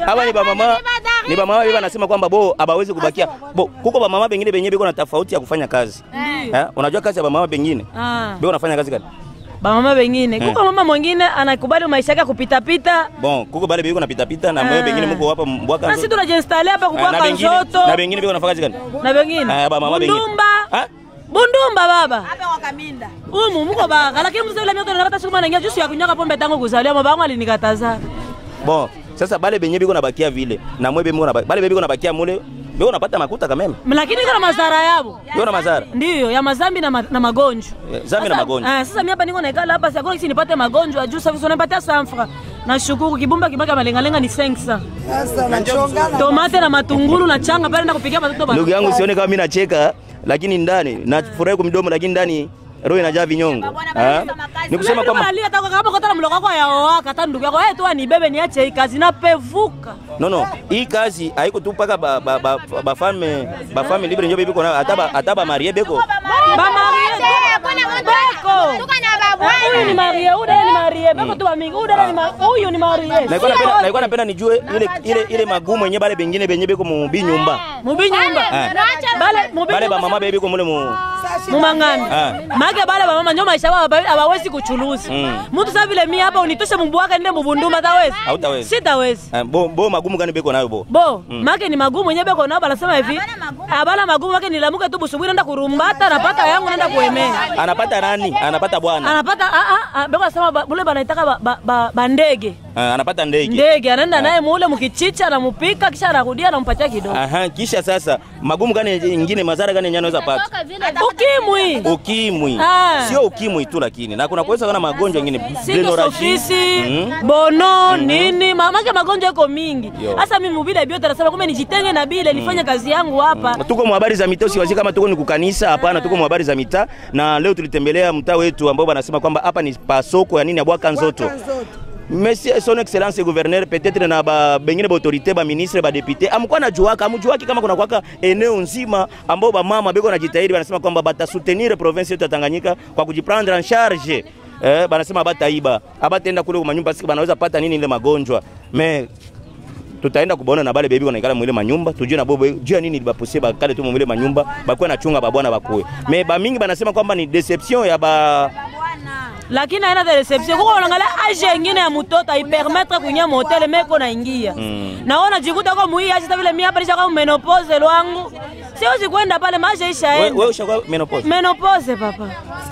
Aba ni ba mama ni ba mama biba nasema kwamba bo abawezi kubakia. Bo kuko ba mama bengine benye biko na tofauti ya kufanya kazi. Eh, unajua kazi ya ba mama bengine? Ah. Biko unafanya kazi gani? Ba mama bengine. Kuko mama mwingine anakubali maisha yake kupita pita. Bon, kuko bale biko napita pita na mwe bengine mko hapa mbwaka. Na sisi tunajiinstall hapa kwa Kanzoto. Na bengine biko nafanya kazi gani? Na bengine. Ah, ba mama bengine. Bundumba. Bundumba baba. Hapa wakaminda. Umu mko baka lakini mzee yule mioto anakata siku manaingia juice ya kunyaka pombe tangu kuzalia mama wangu alinikataza. Bon, sasa bale benye biko nabakia vile na mwe biko nabakia. Bale biko nabakia mule. Biko unapata makuta kama mimi. Lakini kuna madhara yao. Biko na madhara. Ndio, ya mazambi na, ma, na magonjwa. Yeah, zambi na magonjwa. Ah, sasa mimi hapa niko naikala hapa sasa kisi nipate magonjwa juu sasa nipatia sanfra. Nashukuru kibumba kibaka malenga lenga ni sensa. Sasa nachongana. Tomate na matungulu na changa pale na kupikia watoto bana. Ndugu yangu sione kama mimi nacheka lakini ndani nafurahi kumdomo lakini ndani roho inajaa vinyongo. Ah? Nikusema kwamba alia taka kama kotana mloko wako ya oa kata ndugu yako wewe tu anibebe niache hii kazi na pevuka. No no, hii kazi haiko tu paka ba ba ba, ba femme ba femme libre ndio biko na ataba ataba marie beko. Ba marie kuna beko. Tuka na babu. Huyu ni marie, huyu ni marie. Beko tu mingi, huyu ni huyu ni marie. Na iko napenda na iko napenda nijue ile ile ile magumu yenye bale bengine benye beko mu bi nyumba. Mu bi nyumba. Bale mu bale ba mama bebe beko mule mu mumangani. Maana bale ba mama nyoma ishawa hawawezi kuchuluza. Mtu sasa vile mimi hapa unitoshe mbwaka nende mbunduma hawezi. Hautawezi. Sitawezi. Bo bo magumu gani beko nayo bo? Bo, maana ni magumu yenyewe beko nayo anasema hivi. Abana magumu maana nilamuke tu busubuhi naenda kurumbata napata yangu naenda kuemea. Anapata nani? Anapata bwana. Anapata a a beko anasema bule banaitaka ba ndege. Anapata ndege. Ndege anaenda naye mule mkichicha anampika kisha anarudia anampatia kidogo. Aha, kisha sasa magumu gani nyingine madhara gani yanaweza pata? Ukimwi. Ukimwi. Sio ukimwi tu lakini na kuna kuweza kana magonjwa mengine Sinorashi, mm. bono, mm. nini, mamake magonjwa yako mingi. Sasa mimi mubile biote nasema kumbe nijitenge na bile nifanye mm. kazi yangu hapa. Mm. Tuko habari za mitaa siwazi kama tuko ni kukanisa hapana, tuko habari za mitaa na leo tulitembelea mtaa wetu ambao wanasema kwamba hapa ni pasoko ya nini ya Bwaka Nzoto. Monsieur son excellence gouverneur peut-être na ba bengine ba autorité ba ministre ba député amkuwa na juaka amjuaki kama kuna kwaka eneo nzima ambao ba mama beko na jitahidi wanasema kwamba bata soutenir province yetu ya Tanganyika kwa kujiprendre en charge. Eh, banasema bataiba abatenda kule kwa nyumba siki banaweza pata nini ile magonjwa mais tutaenda kubona na bale bebi wanaikala mwile manyumba tujue na bobo jua nini libapose bakale tu mwile manyumba bakuwa na chunga babwana bakuwe mais ba mingi banasema kwamba ni deception ya ba lakini haina de reception kuko unaangalia age nyingine ya mtoto ipermettre kunya hotel meko naingia mm. naona jikuta kwa muhi hata vile mimi hapa nisha kama menopause lwangu siwezi kwenda pale maisha ishaenda wewe ushakuwa menopause menopause papa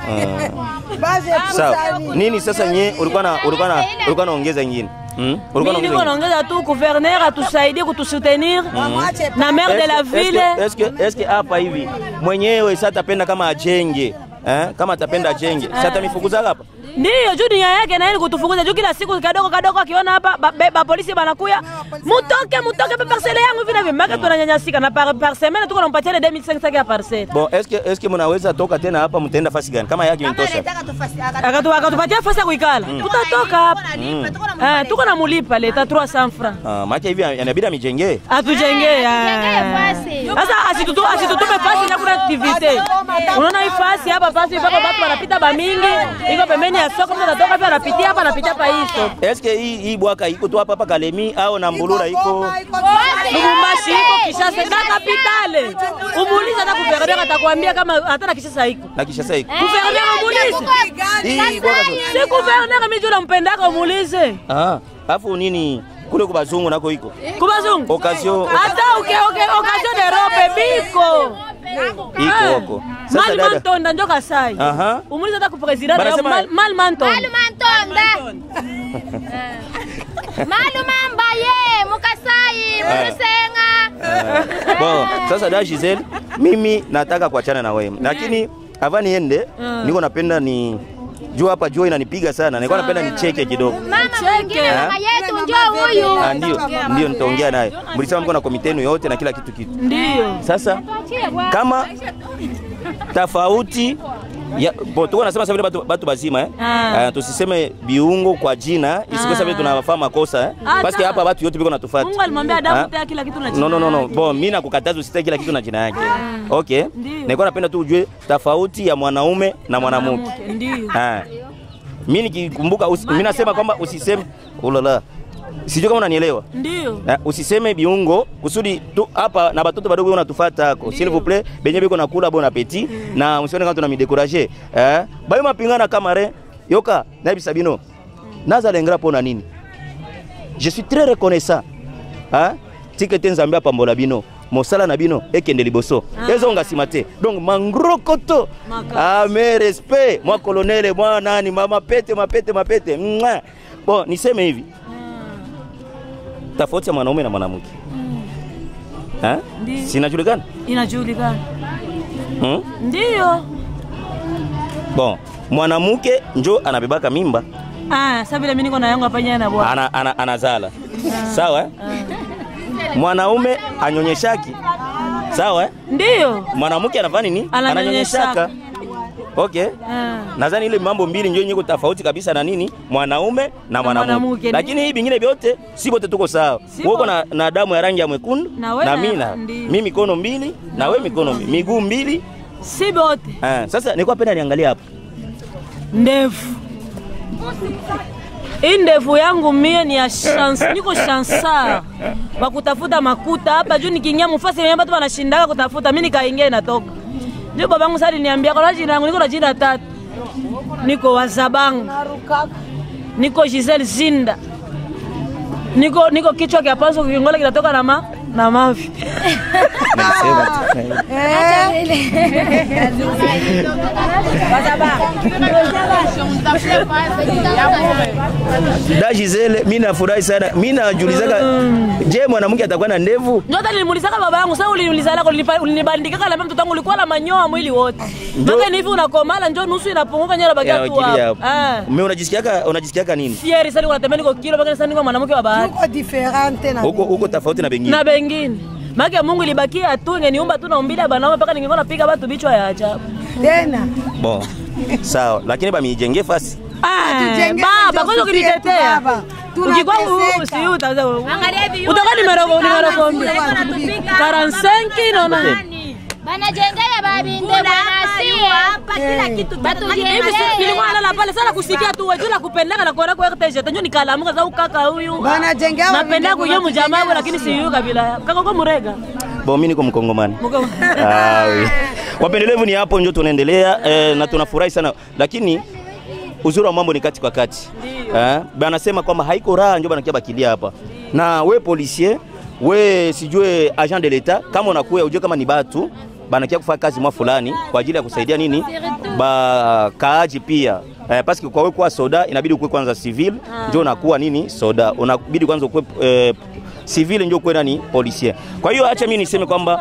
baje sawa nini sasa nye ulikuwa na ulikuwa na ulikuwa naongeza nyingine Hmm? Mimi naongeza tu gouverneur atusaidie kutusoutenir mm. na maire de la ville. Est-ce que est-ce que hapa hivi mwenyewe sasa atapenda kama ajenge eh kama atapenda ajenge sasa atamifukuza hapa? Ndio juu nia yake na yeye kutufukuza juu kila siku kadogo kadogo akiona hapa ba, ba, ba polisi banakuya mutoke mutoke pa parcelle yangu vile vile maka tunanyanyasika na par, par semaine tuko nampatia ile deux mille cinq cents ya parcelle. Bon, est-ce que est-ce que mnaweza toka tena hapa mtaenda fasi gani kama yake inatosha? Akatu akatupatia fasi ya kuikala. Mm. Tutatoka hapa. Mm. Eh tuko na mulipa leta trois cents francs. Ah, maana hivi inabidi amijengee. Atujengee. Sasa asitutu asitutupe fasi na kuna activity. Unaona hii fasi hapa fasi mpaka watu wanapita ba mingi iko pembeni ya soko mtu anatoka hapa anapitia hapa anapitia hapa hizo. Est-ce que hii hii Bwaka iko tu hapa hapa Kalemi au na Mbulula iko? Lubumbashi iko Kishasa na kapitale. Umuuliza hata gouverneur atakwambia kama hata na Kishasa iko. Na Kishasa iko. Gouverneur umuulize. Hii Bwaka si gouverneur mimi juu nampendaka umuulize. Ah, afu nini kule kwa bazungu nako iko? Kwa bazungu? Occasion. Hata okay okay occasion de robe biko. Iko huko. Sasa dada. Mal mantonda ndio Kasai. Aha. Umuuliza hata kwa president mal mal mantonda. Mal mantonda. Malu mamba ye mukasai musenga. Bon, sasa da Giselle, mimi nataka kuachana na wewe. Lakini avant niende, niko napenda ni jua hapa jua inanipiga sana. Nilikuwa napenda nicheke kidogo. Mama mwingine mama yetu njoo huyu. Ah, ndio, ndio nitaongea naye. Mlisema mko na komitenu yote na kila kitu kitu. Ndio. Sasa kama tofauti ya tuko nasema sasa vile watu watu bazima eh uh, tusiseme biungo kwa jina isiko sasa vile tunafahamu makosa eh basi hapa watu wote biko natufuata. Mungu alimwambia Adamu tea kila kitu na jina. No no no no bon mimi nakukataza usite kila kitu na jina yake. Okay, nilikuwa napenda tu ujue tofauti ya mwanaume na mwanamke. Ndio. Ah, mimi nikikumbuka mimi nasema kwamba usiseme ulala Sijui kama unanielewa. Ndio. Eh, usiseme biungo kusudi tu hapa na batoto badogo unatufuata hako. S'il vous plaît, benye biko nakula bon appétit na msione kama tuna midécourager. Eh? Bayo mapingana kamare yoka na bisabino. Naza lengra pona nini? Je suis très reconnaissant. Hein? Tikete nzambia pambola bino. Mosala na bino ekende liboso. Ah. Ezo ngasimate. Donc mangrokoto. Ah mais respect. Moi colonel moi nani mama pete mapete mapete. Mwa. Bon, niseme hivi. Tofauti ya mwanaume na mwanamke. Mm. Eh? Sinajulikana? Inajulikana. Hmm? Ndio. Bon, mwanamke njo anabebaka mimba. Ah, sasa vile mimi niko na yangu hapa nyanya na bwana. Ana, ana anazala. Ah. Sawa eh? Ah. Mwanaume anyonyeshaki. Sawa eh? Ndio. Mwanamke anafanya nini? Ananyonyeshaka. Okay. Ah. Nadhani ile mambo mbili ndio yenye tofauti kabisa na nini? Mwanaume na mwanamke. Lakini hii vingine vyote si bote tuko sawa. Wewe na, na damu ya rangi ya mwekundu na, na mimi mimi mikono mbili na wewe mikono mbili, miguu mbili si bote. Ah, sasa nilikuwa penda niangalia hapa. Ndefu. Hii ndefu yangu mie ni ya chance, niko chansa. Bakutafuta makuta hapa juu nikiingia mfasi ni watu wanashindaka kutafuta, mimi nikaingia inatoka. Ndio babangu sasa aliniambia kwa jina langu niko na jina tatu. Niko Wazabangu. Niko Giselle Zinda. Niko niko kichwa kia panzo kingole kinatoka na ma na mavi. Da Giselle, mimi nafurahi sana. Mimi najiulizaka je, mwanamke atakuwa na ndevu? Ndio hata nilimuulizaka baba yangu, sasa uliniuliza lako ulinibandika kama mtoto wangu ulikuwa na manyoa mwili wote. Mpaka ni hivi unakomala njoo nusu inapunguka nyara bagia tu hapo. Ah. Mimi unajisikiaka unajisikiaka nini? Fieri sana unatembea niko kilo mpaka sasa niko mwanamke wa bahati. Uko different na. Uko uko tofauti na bengine. Na bengine. Maana Mungu ilibakia tu ingeniumba tu na umbile bana mpaka ningekuwa napiga watu bichwa ya ajabu. Tena. Bon. Sawa, lakini ba mijenge fasi. Ah, baba kwanza kunitetea. Ukikuwa si utaanza. Angalia hivi. Utakuwa numero numero kombi. arobaini na tano naona. Banajengea babi ndio wanasia hapa kila kitu batu hivi. Nilikuwa nalala pale sana kusikia tu wewe la kupendeka na kuona kwa R T G. Tanjo nikalamuka za ukaka huyu. Banajengea napenda kuyo mjamaa lakini si yuko kabila. Kaka kwa murega. Bon, mimi niko Mkongomani. Ah oui. Wapendelevu ni hapo ndio tunaendelea eh, na tunafurahi sana lakini uzuri wa mambo ni kati kwa kati. Eh, banasema kwamba haiko raha ndio banakia bakilia hapa. Na we policier, we sijue agent de l'etat kama unakuwa ujue kama ni batu banakia kufanya kazi mwa fulani kwa ajili ya kusaidia nini? Ba kaaji pia. Eh, parce que kwa wewe kwa soda inabidi ukue kwanza civil ndio unakuwa nini? Soda. Unabidi kwanza ukue eh, civil ndio ukue nani? Policier. Kwa hiyo acha mimi niseme kwamba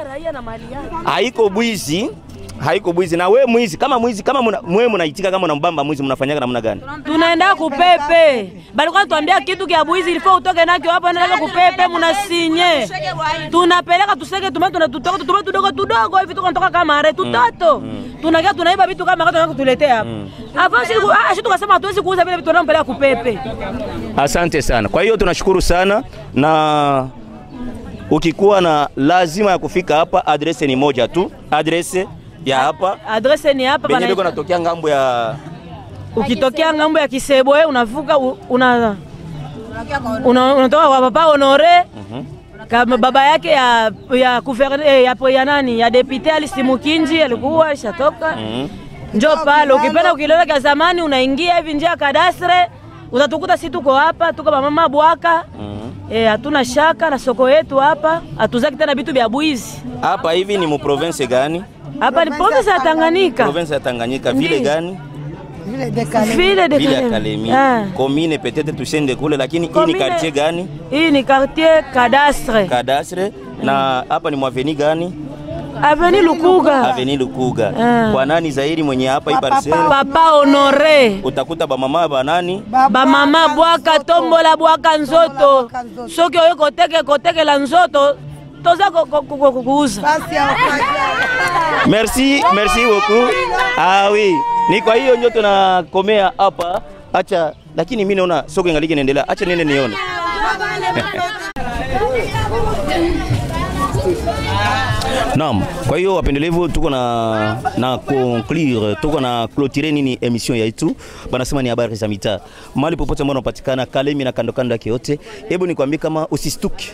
haiko bwizi. Haiko bwizi na we mwizi kama mwizi kama mwe mnaitika kama unambamba mwizi mnafanyaga namna gani? Tunaenda kupepe. Bali kwa tuambia kitu kia bwizi ilifaa utoke nakio hapa naenda kupepe mnasinye. Tunapeleka tuseke tume tunatutoka tume tudogo tudogo hivi tukontoka kama are tutoto. Tunakia tunaiba vitu kama hata kutuletea hapa. Hapo sisi ah sisi tukasema hatuwezi kuuza vile vitu tunampeleka kupepe. Asante sana. Kwa hiyo tunashukuru sana na ukikuwa na lazima ya kufika hapa adrese ni moja tu. Adrese ya hapa. Adrese ni hapa bana. Benye natokea ngambo ya ukitokea ngambo ya Kisebwe unavuka una unatoka kwa Papa Honore. Mhm. Kama baba yake ya ya gouverneur ya ya nani ya député Alisimukinji alikuwa ishatoka. Mhm. Njoo pale ukipenda ukilala kwa zamani unaingia hivi njia kadastre utatukuta si tuko hapa tuko mama Bwaka. Mhm. Eh, hatuna shaka na soko yetu hapa hatuzaki tena vitu vya buizi. Hapa hivi ni mu province gani? Hapa ni province ya Tanganyika. Province ya Tanganyika, vile gani? Vile de Kalemi. Vile de Kalemi. Kalemi. Ah. Commune peut-être tushende kule lakini hii ni quartier gani? Hii ni quartier cadastre. Cadastre na hapa ni mwaveni gani? Avenue Lukuga. Avenue Lukuga. Ah. Kwa nani zaidi mwenye hapa hii parcelle? Papa Honore. Utakuta ba mama ba nani? Ba mama Bwaka Tombola Bwaka Nzoto. Soki oyo koteke koteke la Nzoto. Toza kuuza. Merci, merci beaucoup. Ah oui. Ni kwa hiyo ndio tunakomea hapa. Acha lakini mimi naona soko ingaliki inaendelea. Acha nene nione. Naam, kwa hiyo wapendelevu, tuko na na conclure, tuko na clôturer nini emission yetu. Banasema ni habari za mitaa. Mahali popote mbona unapatikana Kalemi na kando kando yake yote. Hebu nikwambie kama usistuke.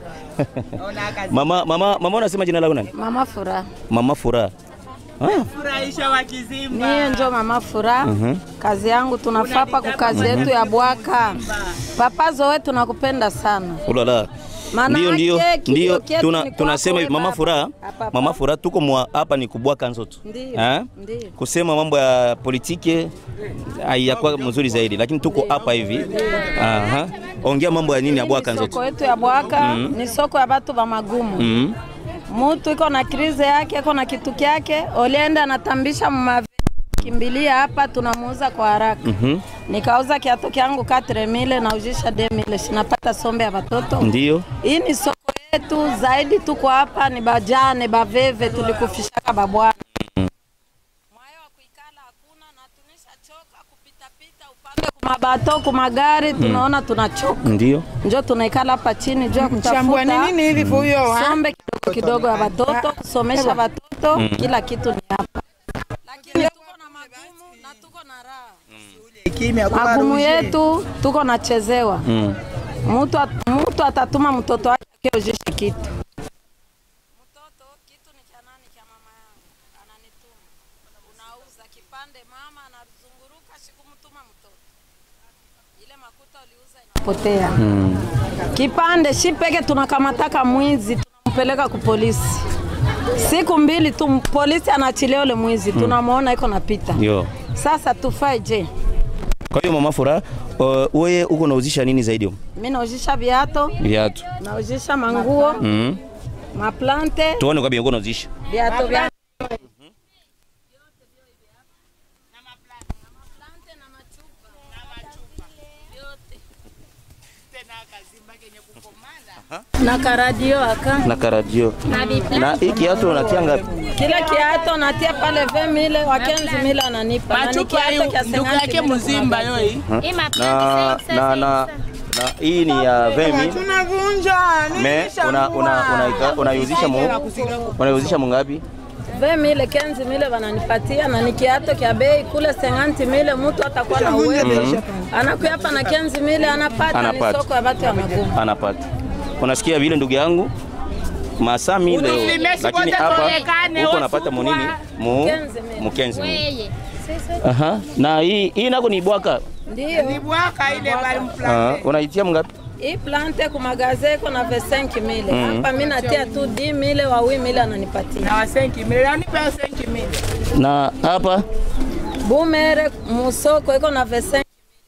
mama mama mama unasema jina lako nani? Mama Furaha. Mama Furaha. Ah. Furahisha wa Kizimba. Mimi ndio Mama Furaha. Uh -huh. Kazi yangu tunafapa kwa kazi yetu uh -huh. ya Bwaka. Papa zoe tunakupenda sana. Ulala. Ndio ndio ndio tuna tunasema hivi Mama Furaha. Mama Furaha tuko mwa hapa ni kubwaka nzoto. Eh? Kusema mambo ya politiki hayakuwa mzuri zaidi, lakini tuko hapa hivi. Aha. Ongea mambo ya nini ya Bwaka nzoto? Soko yetu ya Bwaka mm -hmm. ni soko ya watu wa magumu. Mm -hmm. Mtu iko na krize yake, iko na kitu yake, olienda anatambisha mmavi kimbilia hapa tunamuuza kwa haraka. Mm -hmm. Nikauza kiatu kyangu quatre mille na ujisha deux mille, sinapata sombe ya watoto. Ndio. Hii ni soko yetu zaidi, tuko hapa ni bajane baveve tulikufishaka babwana. Mabato kwa magari tunaona tunachoka. Ndio. Njoo tunaikala hapa chini njoo kutafuta. Nini nini hivi huyo? Sombe kidogo kidogo ya watoto, kusomesha watoto, mm. kila kitu ni hapa. Lakini tuko na magumu na tuko na raha. Mm. Magumu yetu tuko na chezewa. Mm. Mtu mtu atatuma mtoto wake akeojishe kitu. Mtoto kitu ni cha nani cha mama yangu. Ananituma. Unauza kipande mama anazunguruka sikumtuma mtoto. Ile makuta uliuza inapotea. Hmm. Kipande shipeke tunakamataka mwizi tunampeleka ku polisi. Siku mbili tu polisi anaachilia yule mwizi hmm. tunamuona iko napita. Yo. Sasa tufaje? Kwa hiyo Mama Furaha, uh, wewe uko nauzisha nini zaidi? Mimi nauzisha viatu. Viatu. Nauzisha manguo. Mhm. Maplante. Tuone kwa biashara unauzisha. Viatu vya na karadio aka na karadio na hii kiatu unatia ngapi? Kila kiatu natia pale vingt mille wa quinze mille ananipa. Na ni kiatu kia ndugu yake mzimba yoi. Na na na hii ni ya vingt mille. Tunavunja. Me una una unaiuzisha mu unaiuzisha mungapi? vingt mille quinze mille wananipatia na ni kiatu kia bei kule cinquante mille mtu atakuwa na uwezo. Anakuja hapa na quinze mille anapata ni soko ya watu wa magumu. Anapata. Unasikia vile ndugu yangu masami leo, lakini hapa uko napata monini mu mukenzi. Aha, na hii hii nako ni Bwaka. Ndio. Ni Bwaka ile bali mplante. Ah, unaitia ngapi? Hii plante kwa magaze iko na vingt-cinq mille. Mm. Hapa mimi natia tu dix mille wa huit mille ananipatia. Na cinq mille, anipa cinq mille. Na hapa Bumere musoko iko na vingt-cinq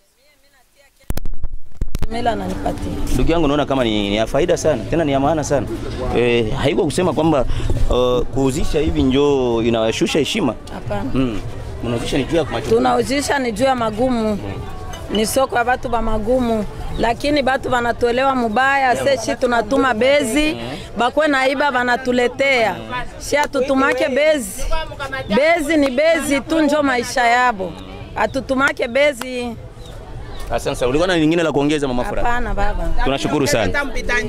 mila ananipatia. Ndugu yangu naona kama ni, ni ya faida sana, tena ni ya maana sana. Eh, haiko kusema kwamba uh, kuuzisha hivi njoo inawashusha heshima. Hapana. Mm. Unauzisha ni juu ya majukumu. Tunauzisha ni juu ya magumu. Mm. Ni soko ya watu ba magumu, lakini watu wanatolewa mubaya, seshi tunatuma bezi, bakwe naiba wanatuletea. Shia tutumake bezi. Bezi ni bezi tu njoo maisha yabo. Atutumake bezi. Asante sana. Ulikuwa na lingine la kuongeza Mama Furaha? Hapana baba. Tunashukuru sana.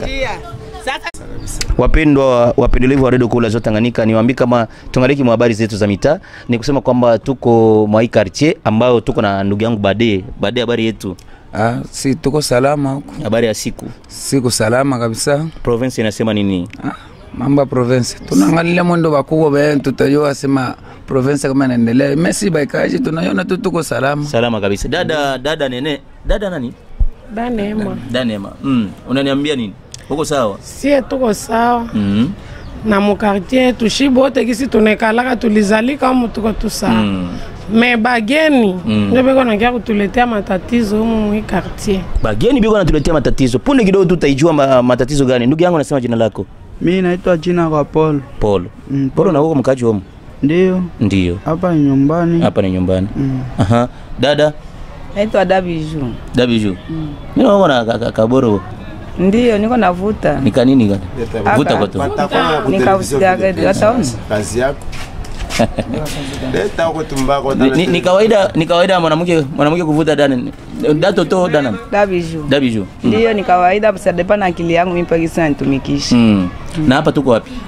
Wapendwa wapendelevu wa Radio Kula Zote Tanganyika, niwaambie kama tungaliki mwa habari zetu za mitaa, ni kusema kwamba tuko mwa hii quartier ambao tuko na ndugu yangu Bade. Bade, habari yetu? Ah, si tuko salama huko. Habari ya siku? Siku salama kabisa. Province inasema nini? Ah, mambo province. Tunaangalia mwendo wakubwa bwana, tutajua sema province kama inaendelea. Messi baikaji tunaiona tu tuko salama. Salama kabisa. Dada dada nene, dada nani? Danema. Danema. Mm. Unaniambia nini? Uko sawa? Sie tuko sawa. Mhm. Na mu quartier tushibo wote kisi tunekalaka tulizalika mu tuko tu sawa. Mm. Me bageni mm. ndio beko nakia kutuletea matatizo humu mu quartier. Bageni beko natuletea matatizo. Punde kidogo tutaijua ma, matatizo gani? Ndugu yangu anasema jina lako? Mimi naitwa jina kwa Paul. Paul. Mm. Paul na uko mkaji humu? Ndio. Ndio. Hapa ni nyumbani. Hapa ni nyumbani. Mm. Aha. Dada? Naitwa Dabiju. Dabiju. Mm. Mimi naona kaboro. Ndio, niko navuta. Nika nini gani? Vuta kwa tu. Nikavuta gataona. Kazi yako. Leta huko tumbako. Ni ni kawaida ni kawaida mwanamke mwanamke kuvuta dana. Dato to dana. Dabiju. Dabiju. Ndio, ni kawaida basi depa na akili yangu mimi pagi sana nitumikisha. Mm. Na hapa tuko wapi?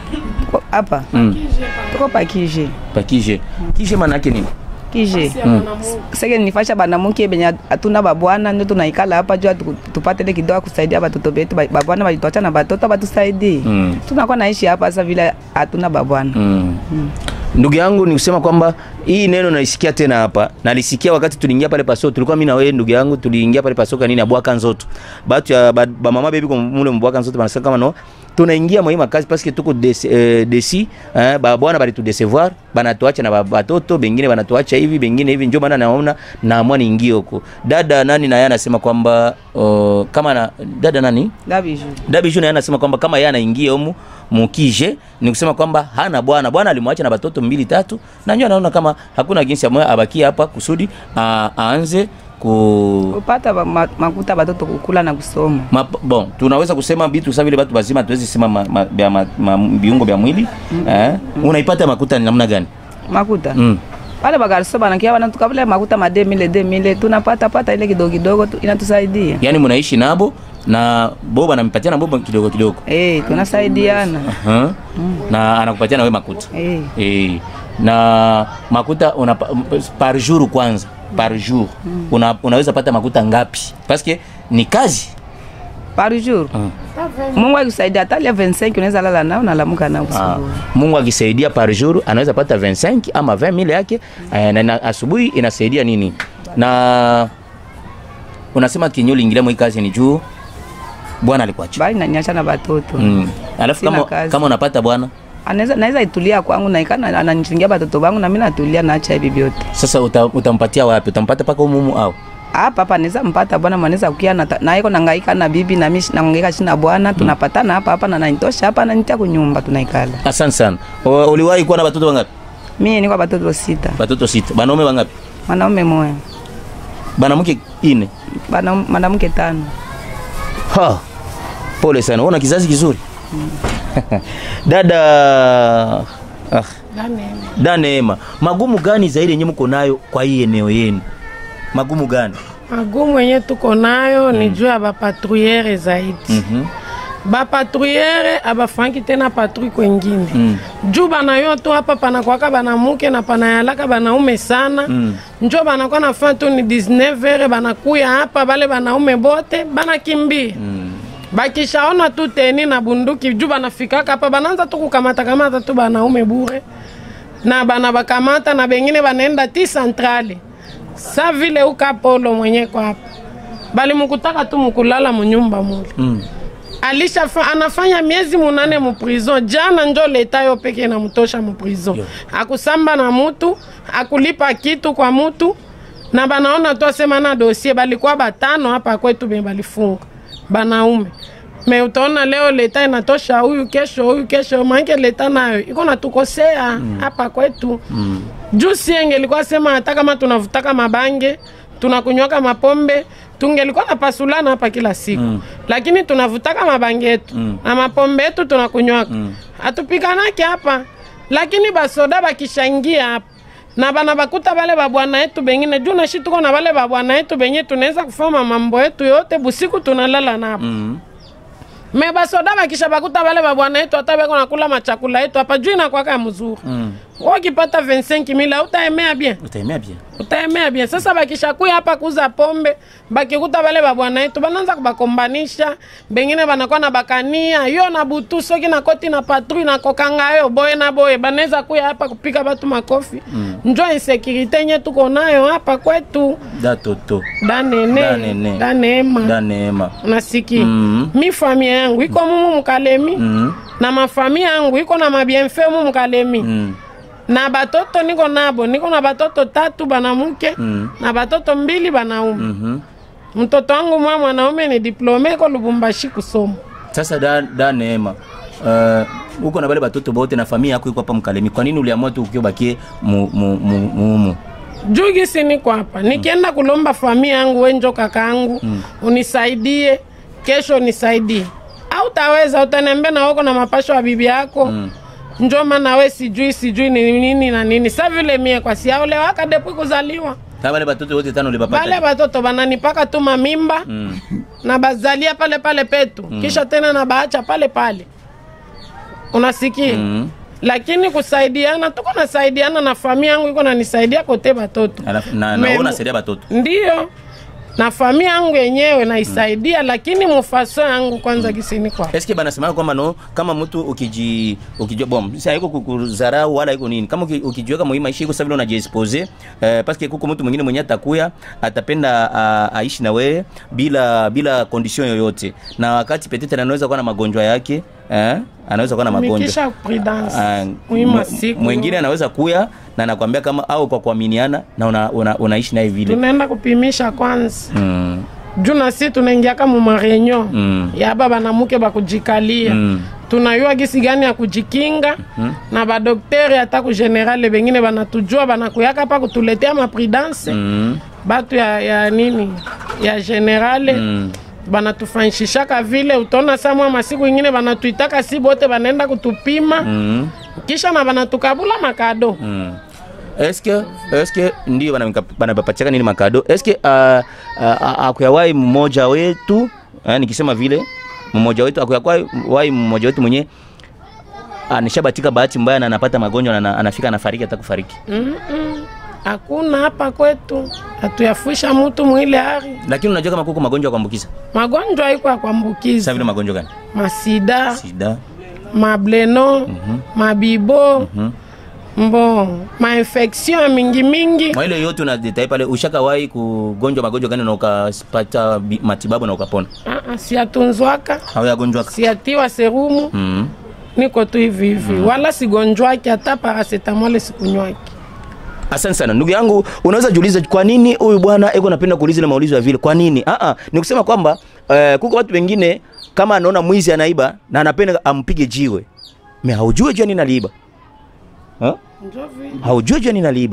hapa Mm. tuko pa kije Pa kije. Kije maana yake nini? kije Mm. sege nifasha banamuke benye hatuna babwana ndio tunaikala hapa jua tu- tupate ile kidogo kusaidia batoto betu ba- babwana balituacha na batoto batusaidie Mm. tunakuwa naishi hapa sasa vile hatuna babwana Mm. Ndugu yangu ni kusema kwamba hii neno naisikia tena hapa. Nalisikia wakati tuliingia pale paso, tulikuwa mimi na wewe ndugu yangu tuliingia pale paso kanini abwaka nzoto. Batu ya ba, ba mama baby kwa mule mbwaka nzoto banasema kama no. Tunaingia mwa makazi parce que tuko desi, eh, desi eh, ba bwana bali tu décevoir, banatuacha na batoto, bengine banatuacha hivi, bengine hivi njoo maana naona na amani ingie huko. Dada nani na yeye anasema kwamba uh, kama na dada nani? Dabiju. Dabiju na yeye anasema kwamba kama yeye anaingia humu mukije ni kusema kwamba hana bwana, bwana alimwacha na batoto mbili tatu, na njoo anaona kama hakuna jinsi ya abaki hapa kusudi a, aanze ku kupata ba- ma- makuta batoto kukula na kusoma. Ma, bon, tunaweza kusema vitu sawa vile watu bazima tuwezi sema ma, ma, ma, ma, ma, viungo vya mwili mm. eh mm. Unaipata makuta ni namna gani? Makuta mm. Pale bagarso banakia wanatukabla makuta ma deux mille deux mille tunapata pata ile kidogo kidogo tu, inatusaidia. Yaani mnaishi nabo na boba anampatia na boba kidogo kidogo. Eh, tunasaidiana. Uh -huh. mm. Na anakupatia na wewe makuta. Eh. Eh. Na makuta una par jour kwanza par jour mm. una, unaweza pata makuta ngapi? Parce que ni kazi par jour. Mm. Mungu akisaidia hata ile vingt-cinq unaweza lala nao na lamuka nao asubuhi. Mungu akisaidia par jour anaweza pata vingt-cinq ama vingt mille yake mm. na, na asubuhi inasaidia nini? Na unasema kinyoli ingilia mwa kazi ni juu bwana alikuacha. Bali nanyasha na watoto. Mm. Alafu kama kazi. Kama unapata bwana anaweza naweza itulia kwangu na ikana ananichingia watoto wangu na mimi natulia naacha hivi vyote. Sasa uta, utampatia wapi? Utampata paka umumu au? Hapa hapa naweza mpata bwana, mwanaweza kukia na na yeko nangaika na bibi na mimi nangaika chini na bwana, tunapatana hapa hapa na nanitosha hapa na nitia kunyumba tunaikala. Asante sana. Uliwahi kuwa na watoto wangapi? Mimi niko watoto sita. Watoto sita. Wanaume wangapi? Wanaume moja. Banamke ine. Bana mwanamke tano. Ha. Pole sana. Una kizazi kizuri. Hmm. Dada ah. Daneema. Magumu gani zaidi yenye mko nayo kwa hii eneo yenu? Magumu gani? Magumu yenye tuko nayo mm. ni juu ya bapatrouillere zaidi. Mhm. Bapatrouillere abafanki tena patrouille kwengine. Mm. Juu banayo tu hapa panakwaka banamuke na panayalaka banaume sana. Mm. Njoo banakuwa nafanya tu ni dix-neuf heures banakuya hapa bale banaume bote banakimbia. Mm. Bakishaona tu teni na bunduki juu banafikaka hapa bananza tu kukamata kamata tu banaume bure. Na bana bakamata na bengine banaenda ti centrale. Sa vile ukapolo mwenye kwa hapa. Bali mukutaka tu mukulala munyumba mule. Mm. Alisha fa, anafanya miezi munane mu prison. Jana njo leta yo peke na mutosha mu prison. Yo. Akusamba na mutu, akulipa kitu kwa mutu. Na banaona tu asema na dossier balikuwa batano hapa kwetu be balifunga. Banaume. Me utaona leo leta inatosha huyu kesho huyu kesho manke leta nayo iko natukosea mm. hapa kwetu. Mm. Jusi engelikuwa sema hata kama tunavutaka mabange, tunakunywaka mapombe, tungelikuwa na pasulana hapa kila siku. Mm. Lakini tunavutaka mabange yetu mm. na mapombe yetu tunakunywaka. Mm. Hatupiganake hapa. Lakini basoda bakishangia hapa na bana bakuta bale babwana yetu bengine juu na shi tuko na bale babwana yetu benye tunaweza kufanya mambo yetu yote busiku tunalala napo. Mm. Me basoda bakisha bakuta bale babwana yetu hata beko nakula machakula yetu hapa juu na kwaka mzuri. Mm. Wakipata vingt-cinq mille utaemea bien. Utaemea bien. Utaemea bien. Sasa bakisha kuya hapa kuza pombe, bakikuta bale babwana yetu bananza kubakombanisha, bengine banakuwa na bakania, yo na butu soki na koti na patrouille na kokanga yo boye na boye, banaweza kuya hapa kupika batu makofi. Mm. Njoo insécurité yenye tuko nayo hapa kwetu. Da toto. Da nene. Da nene. Da neema. Da neema. Unasikia? Mm. Mi familia yangu iko mumu Mkalemi. Mm. Na mafamilia yangu iko na mabienfe mumu Mkalemi. Mm. Na batoto niko nabo, niko na batoto tatu banamuke mm. na batoto mbili banaume. Mm -hmm. Mtoto wangu mwa mwanaume ni diplome kwa Lubumbashi kusoma. Sasa da, da neema. Uh, uko na bale batoto bote na familia yako iko hapa Mkalemi. Kwa nini uliamua tu ukibakie mu mu mu, mu, mu? Jugi si niko hapa. Nikienda kulomba familia yangu wenjo kakaangu mm. unisaidie, kesho unisaidie. Au taweza utaniambia na wako na mapasho ya bibi yako. Mm. Njoo maana wewe sijui sijui ni nini na nini. Sasa vile mie kwa si ole waka depuis kuzaliwa. Kama wale watoto wote tano ulipapata. Wale watoto bananipaka tu mamimba. Mm. Na bazalia pale pale petu. Mm. Kisha tena na baacha pale pale. Unasikia? Mm. lakini kusaidiana tuko nasaidiana na familia yangu iko nanisaidia kote batoto. Na na unasaidia batoto. Ndio. Na familia yangu yenyewe naisaidia, mm. lakini mufaso yangu kwanza gisini kwa. Eske bana sema kwamba no kama mtu ukiji ukijua bom, sasa iko kukuzarau wala iko nini? Kama ukijiweka muhimu maisha iko sababu unajiexpose eh, parce que kuko mtu mwingine mwenye atakuya atapenda uh, aishi na wewe bila bila condition yoyote. Na wakati petete anaweza kuwa na magonjwa yake, eh? Anaweza kuwa na magonjwa. Mikisha prudence. Muhimu siku. Mwingine anaweza kuya na anakuambia kama au kwa kuaminiana na una, una, unaishi naye vile. Tunaenda kupimisha kwanza. Mm. Juna si tunaingia kama marenyo mm. ya baba na mke bakujikalia. Mm. Tunayua gisi gani ya kujikinga mm -hmm. na ba daktari hata ku general bengine banatujua banakuyaka pa kutuletea ma prudence. Mm. Batu ya, ya nini? Ya general. Mm. Banatufanyishaka vile utaona samwa masiku ingine banatuitaka si bote banaenda kutupima. Mm. Kisha na banatukabula makado. Mm. Eske eske ndio banabapachaka nini makado? Eske uh, uh, akuyawai mmoja wetu, eh, nikisema vile mmoja wetu akuyawai mmoja wetu mwenye anishabatika bahati mbaya na anapata magonjwa na anafika anafariki hata kufariki. Mm -mm. Hakuna hapa kwetu. Hatuyafusha mtu mwile hari. Lakini unajua kama kuko magonjwa ya kuambukiza? Magonjwa haiko ya kuambukiza. Sasa vile magonjwa gani? Masida. Sida. Mableno, mm -hmm. mabibo. Mhm. Mbo, ma infection mingi mingi. Mwa ile yote unadetail pale ushakawahi kugonjwa magonjwa gani na ukapata matibabu na ukapona? Ah ah, si atunzwaka. Au yagonjwaka? Si atiwa serumu. Mhm. Niko tu hivi hivi. Mm -hmm. Wala sigonjwaki hata paracetamol sikunywaki. Asante sana. Ndugu yangu, unaweza jiuliza kwa nini huyu bwana eko napenda kuuliza na maulizo ya vile? Kwa nini? Ah ah, ni kusema kwamba uh, kuko watu wengine kama anaona mwizi anaiba na anapenda ampige jiwe. Mimi haujui je nini anaiba? Ha? Haujui je nini anaiba?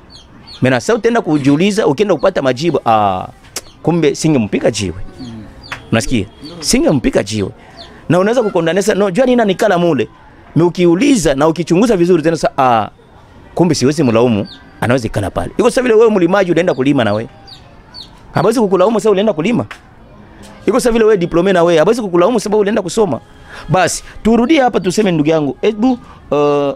Mimi sasa utaenda kujiuliza ukienda kupata majibu, ah kumbe singempiga jiwe. Unasikia? Singempiga jiwe. Na unaweza kukondanesa no jua nini anikala mule. Mimi ukiuliza na ukichunguza vizuri tena sasa ah kumbe siwezi mlaumu, anaweza ikala pale. Iko sawa vile wewe mlimaji unaenda kulima na wewe. Hawezi kukulaumu sababu unaenda kulima. Iko sawa vile wewe diplome na wewe, hawezi kukulaumu sababu unaenda kusoma. Basi, turudie hapa tuseme ndugu yangu, hebu uh,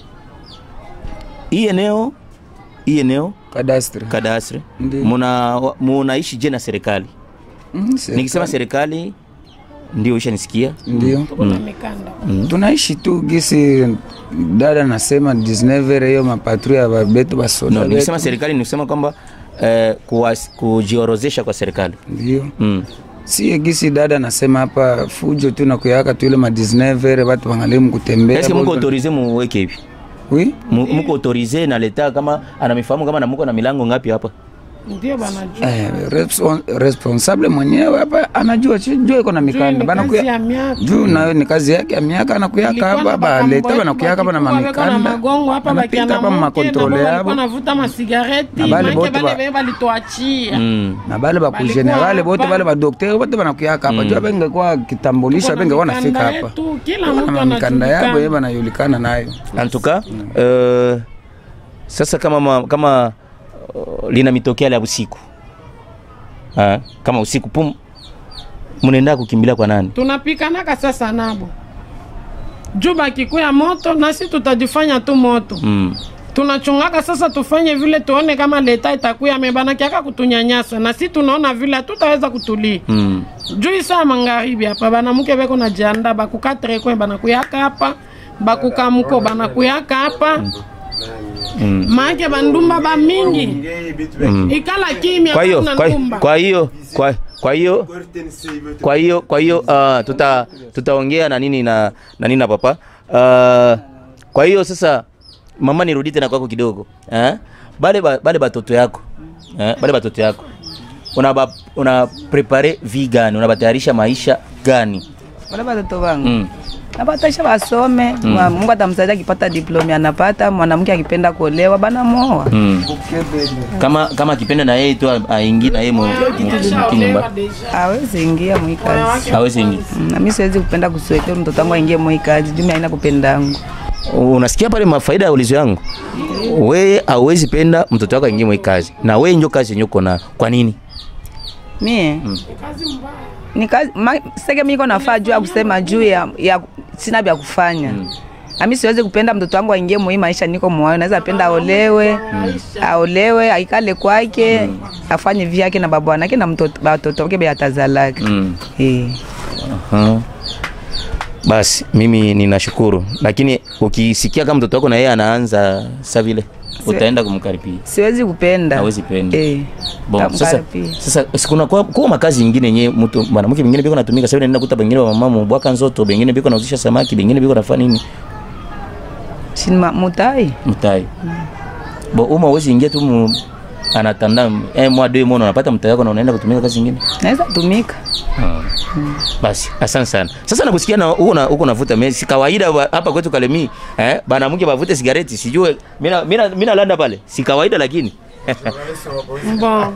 hii eneo hii eneo kadastre. Kadastre. Muna munaishi je na serikali? Mm, nikisema serikali ndio ushanisikia? Ndio. Mm. Mm. Tunaishi tu gisi dada nasema disnever hiyo mapatruya ya babetu basoda. No, nikisema serikali nikusema kwamba eh, kujiorozesha kwa serikali. Ndio. Mm. Si gisi dada nasema hapa fujo tu na kuyaka tu ile ma disnever watu wangalie mkutembea. Est-ce que mko autoriser muweke hivi? Oui. Mko autoriser na leta kama anamifahamu kama na mko na milango ngapi hapa? Ndio banajua. Eh, responsable mwenyewe hapa anajua sijui iko na mikanda bana kuya. Juu na ni kazi yake ya miaka anakuyaka hapa baleta bana kuyaka hapa na mamikanda. Magongo hapa bakiana hapa ma controle yabo. Wanavuta masigareti, make bale balitoachia. Na bale ba ku general bote bale ba docteur bote bana kuyaka hapa. Juu benge kwa kitambulisho benge wana fika hapa. Kila mtu ana mikanda yabo yeye bana yulikana nayo. Antuka eh sasa kama kama Uh, lina mitokea la usiku. Ah, kama usiku pum mnaenda kukimbilia kwa nani? Tunapikanaka sasa nabo. Juba kikuya moto na sisi tutajifanya tu moto. Mm. Tunachungaka sasa tufanye vile tuone kama leta itakuya mebana kiaka kutunyanyasa na sisi tunaona vile tutaweza kutulia. Mm. Juu saa magharibi hapa bana mke beko na janda bakukatre kwa bana kuyaka hapa, bakukamuko bana kuyaka hapa. Mm. Mm. Maana bandumba ba mingi. Mm. Ikala kimya kwa hiyo kwa hiyo kwa kwa hiyo kwa hiyo kwa hiyo uh, tuta tutaongea na nini na na nini na papa. Uh, kwa hiyo sasa mama nirudi tena kwako kidogo. Eh? Bale bale batoto yako. Eh? Bale batoto yako. Una ba, una prepare vegan, unabatayarisha maisha gani? Wale batoto wangu. Mm. Napataisha wasome, mm. Mungu atamsaidia akipata diploma anapata, mwanamke akipenda kuolewa bana muoa. Mm. Kama kama akipenda na yeye tu aingie na yeye mkinyumba. Hawezi ingia mwikazi. Hawezi ingia. Mm, na mimi siwezi kupenda kusuetea mtoto wangu aingie mwikazi, mimi haina kupendangu. Unasikia pale mafaida ya ulizo yangu? Wewe hauwezi penda mtoto wako aingie mwikazi. Na wewe ndio kazi nyuko na. Kwa nini? Mimi. Mm. Ni kazi sege mimi niko nafaa juu ya kusema juu ya, ya sina vya kufanya. Mm. Ami siwezi kupenda mtoto wangu aingie mwi maisha niko mwayo. Naweza penda aolewe, aolewe, aikale kwake, afanye vyake na babu wanake na mtoto watoto wake beatazalake. Mm. Eh. Aha. Basi mimi ninashukuru, lakini ukisikia kama mtoto wako na yeye anaanza sasa vile utaenda kumkaribia. Siwezi kupenda. Hawezi penda. Eh. Bon, sasa sasa sikuna kwa kwa makazi nyingine yenyewe mtu mwanamke mwingine biko natumika sasa nenda kuta bengine wa mama mbwaka nzoto, bengine biko nauzisha samaki, bengine biko nafanya nini? Sina mutai. Mutai. Mm. Bo uma wezi ingia tu mu anatanda eh mwa deux mois unapata mtaji wako na unaenda kutumika kazi nyingine. Naweza tumika. Hmm. Hmm. Basi asante sana. Sasa nakusikia na uko na uko navuta mimi si kawaida hapa kwetu Kalemi eh bana mke bavute sigareti sijue mimi mimi mimi nalanda pale si kawaida lakini Bon.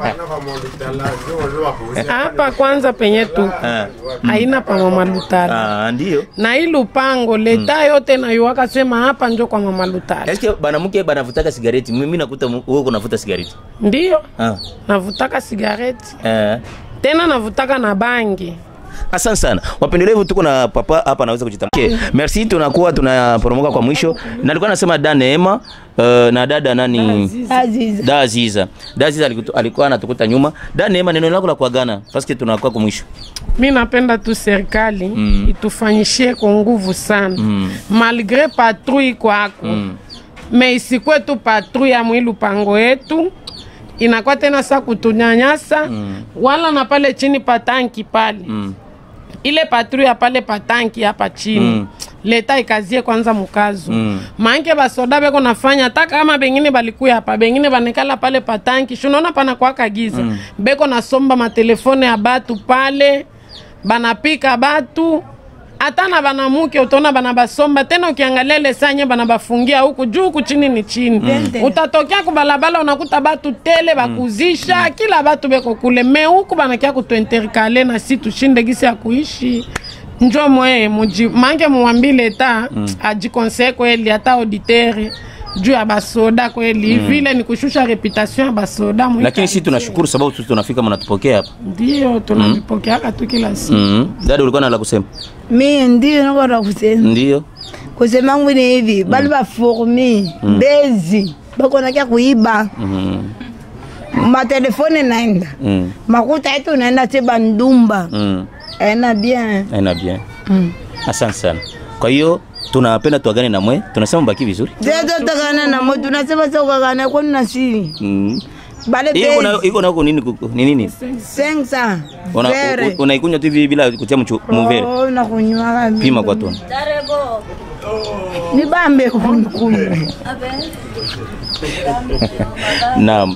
Hapa kwanza penye tu haina pa mama Lutala. Ah, ndio. Na hii lupango leta mm. yote na yuwaka sema hapa njo kwa mama Lutala. Eske bana mke banavutaka sigareti mimi nakuta wewe uko navuta sigareti. Ndio. Ah. Navutaka sigareti. Eh. Tena navutaka na bangi. Asante sana. Wapendelevu tuko na papa hapa anaweza kujitamkia. Okay. Merci tunakuwa tunaporomoka kwa mwisho. Na nilikuwa nasema dada Neema uh, na dada nani Aziza. Da Aziza. Da Aziza alikuwa anatukuta nyuma. Dada Neema neno lako la kuagana parce que tunakuwa kwa mwisho. Mimi napenda tu serikali mm. itufanyishie kwa nguvu sana. Mm. Malgré patrouille kwako. Mm. Mais isikwe tu patrouille ya mwilu pango yetu. Inakuwa tena saa kutunyanyasa mm. wala na pale chini patanki pale. Mm. Ile patrouille pale patanki hapa chini. Mm. Leta ikazie kwanza mkazo. Mm. Maanke basoda beko nafanya hata kama bengine balikuya hapa, bengine banekala pale patanki. Shunaona pana kwa kagiza. Mm. Beko nasomba matelefone ya batu pale, banapika batu. Hata na banamuke utaona banabasomba tena ukiangalia ile sanye banabafungia huku juu huku chini ni chini. Mm. Utatokea kubalabala unakuta batu tele bakuzisha mm. kila batu beko kule me huku banakia kutuintercale na si tushinde gisi ya kuishi. Njo mwe muji mange muambile eta mm. ajikonseil kweli hata auditeur juu ya basoda kweli mm. vile ni kushusha reputation ya basoda mwe. Lakini sisi tunashukuru sababu sisi tunafika mnatupokea hapa. Ndio tunajipokea mm. tu kila siku. Mm. Dada ulikuwa na la kusema? Mimi ndio niko na kusema. Ndio. Kusema ngwini hivi, mm. bali ba formi, mm. bezi, bako nakia kuiba. Mhm. Ma telefone naenda. Mm. Makuta yetu naenda teba ndumba. Mm. Ena bien. Ena bien. Mm. Asante sana. Kwa hiyo tunapenda tuagane na mwe, tunasema mbaki vizuri. Zeto tagana na mwe, tunasema sio kagana kwa nini siri. Mm. Bale bezi. Iko na iko na nini ni nini? Sensa. Una unaikunywa tu hivi bila kutia mvere. Oh, nakunywa kabisa. Pima kwa tona. Darebo. Ni bambe kunywa. Naam.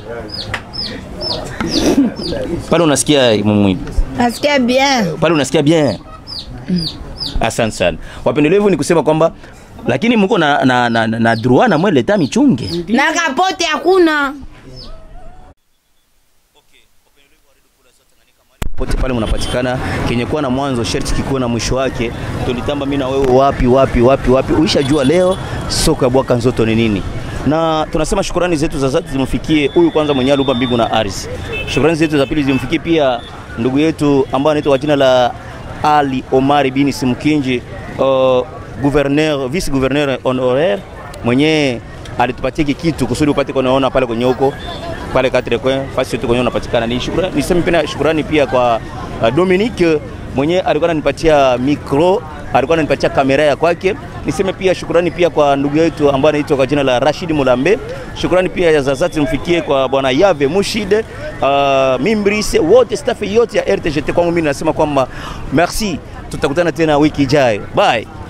Pale unasikia mumwi? Nasikia bien. Pale unasikia bien? Mm. Asante sana. Wapendelevu ni kusema kwamba lakini mko na na na, na droit na mwe leta michunge. Na kapote hakuna. Pote pale mnapatikana kenye kuwa na mwanzo sherti kikuwa na mwisho wake. Tulitamba mimi na wewe wapi wapi wapi wapi uishajua leo soko ya Bwaka Nzoto ni nini. Na tunasema shukrani zetu za dhati zimfikie huyu kwanza mwenye aliumba mbingu na ardhi. Shukrani zetu za pili zimfikie pia ndugu yetu ambaye anaitwa kwa jina la Ali Omar bin Simkinji, uh, gouverneur vice gouverneur honoraire mwenye alitupatia kitu kusudi upate kunaona pale kwenye huko pale katre kwen fasi yote kwenye unapatikana. Ni shukrani niseme pia shukrani pia kwa uh, Dominique mwenye alikuwa ananipatia micro, alikuwa ananipatia kamera ya kwake. Niseme pia shukrani pia kwa ndugu yetu ambaye anaitwa kwa jina la Rashid Mulambe. Shukrani pia za dhati mfikie kwa bwana Yave Mushide, uh, Mimbrise, wote staff yote ya R T G T. Kwangu mimi nasema kwamba merci, tutakutana tena wiki ijayo. Bye.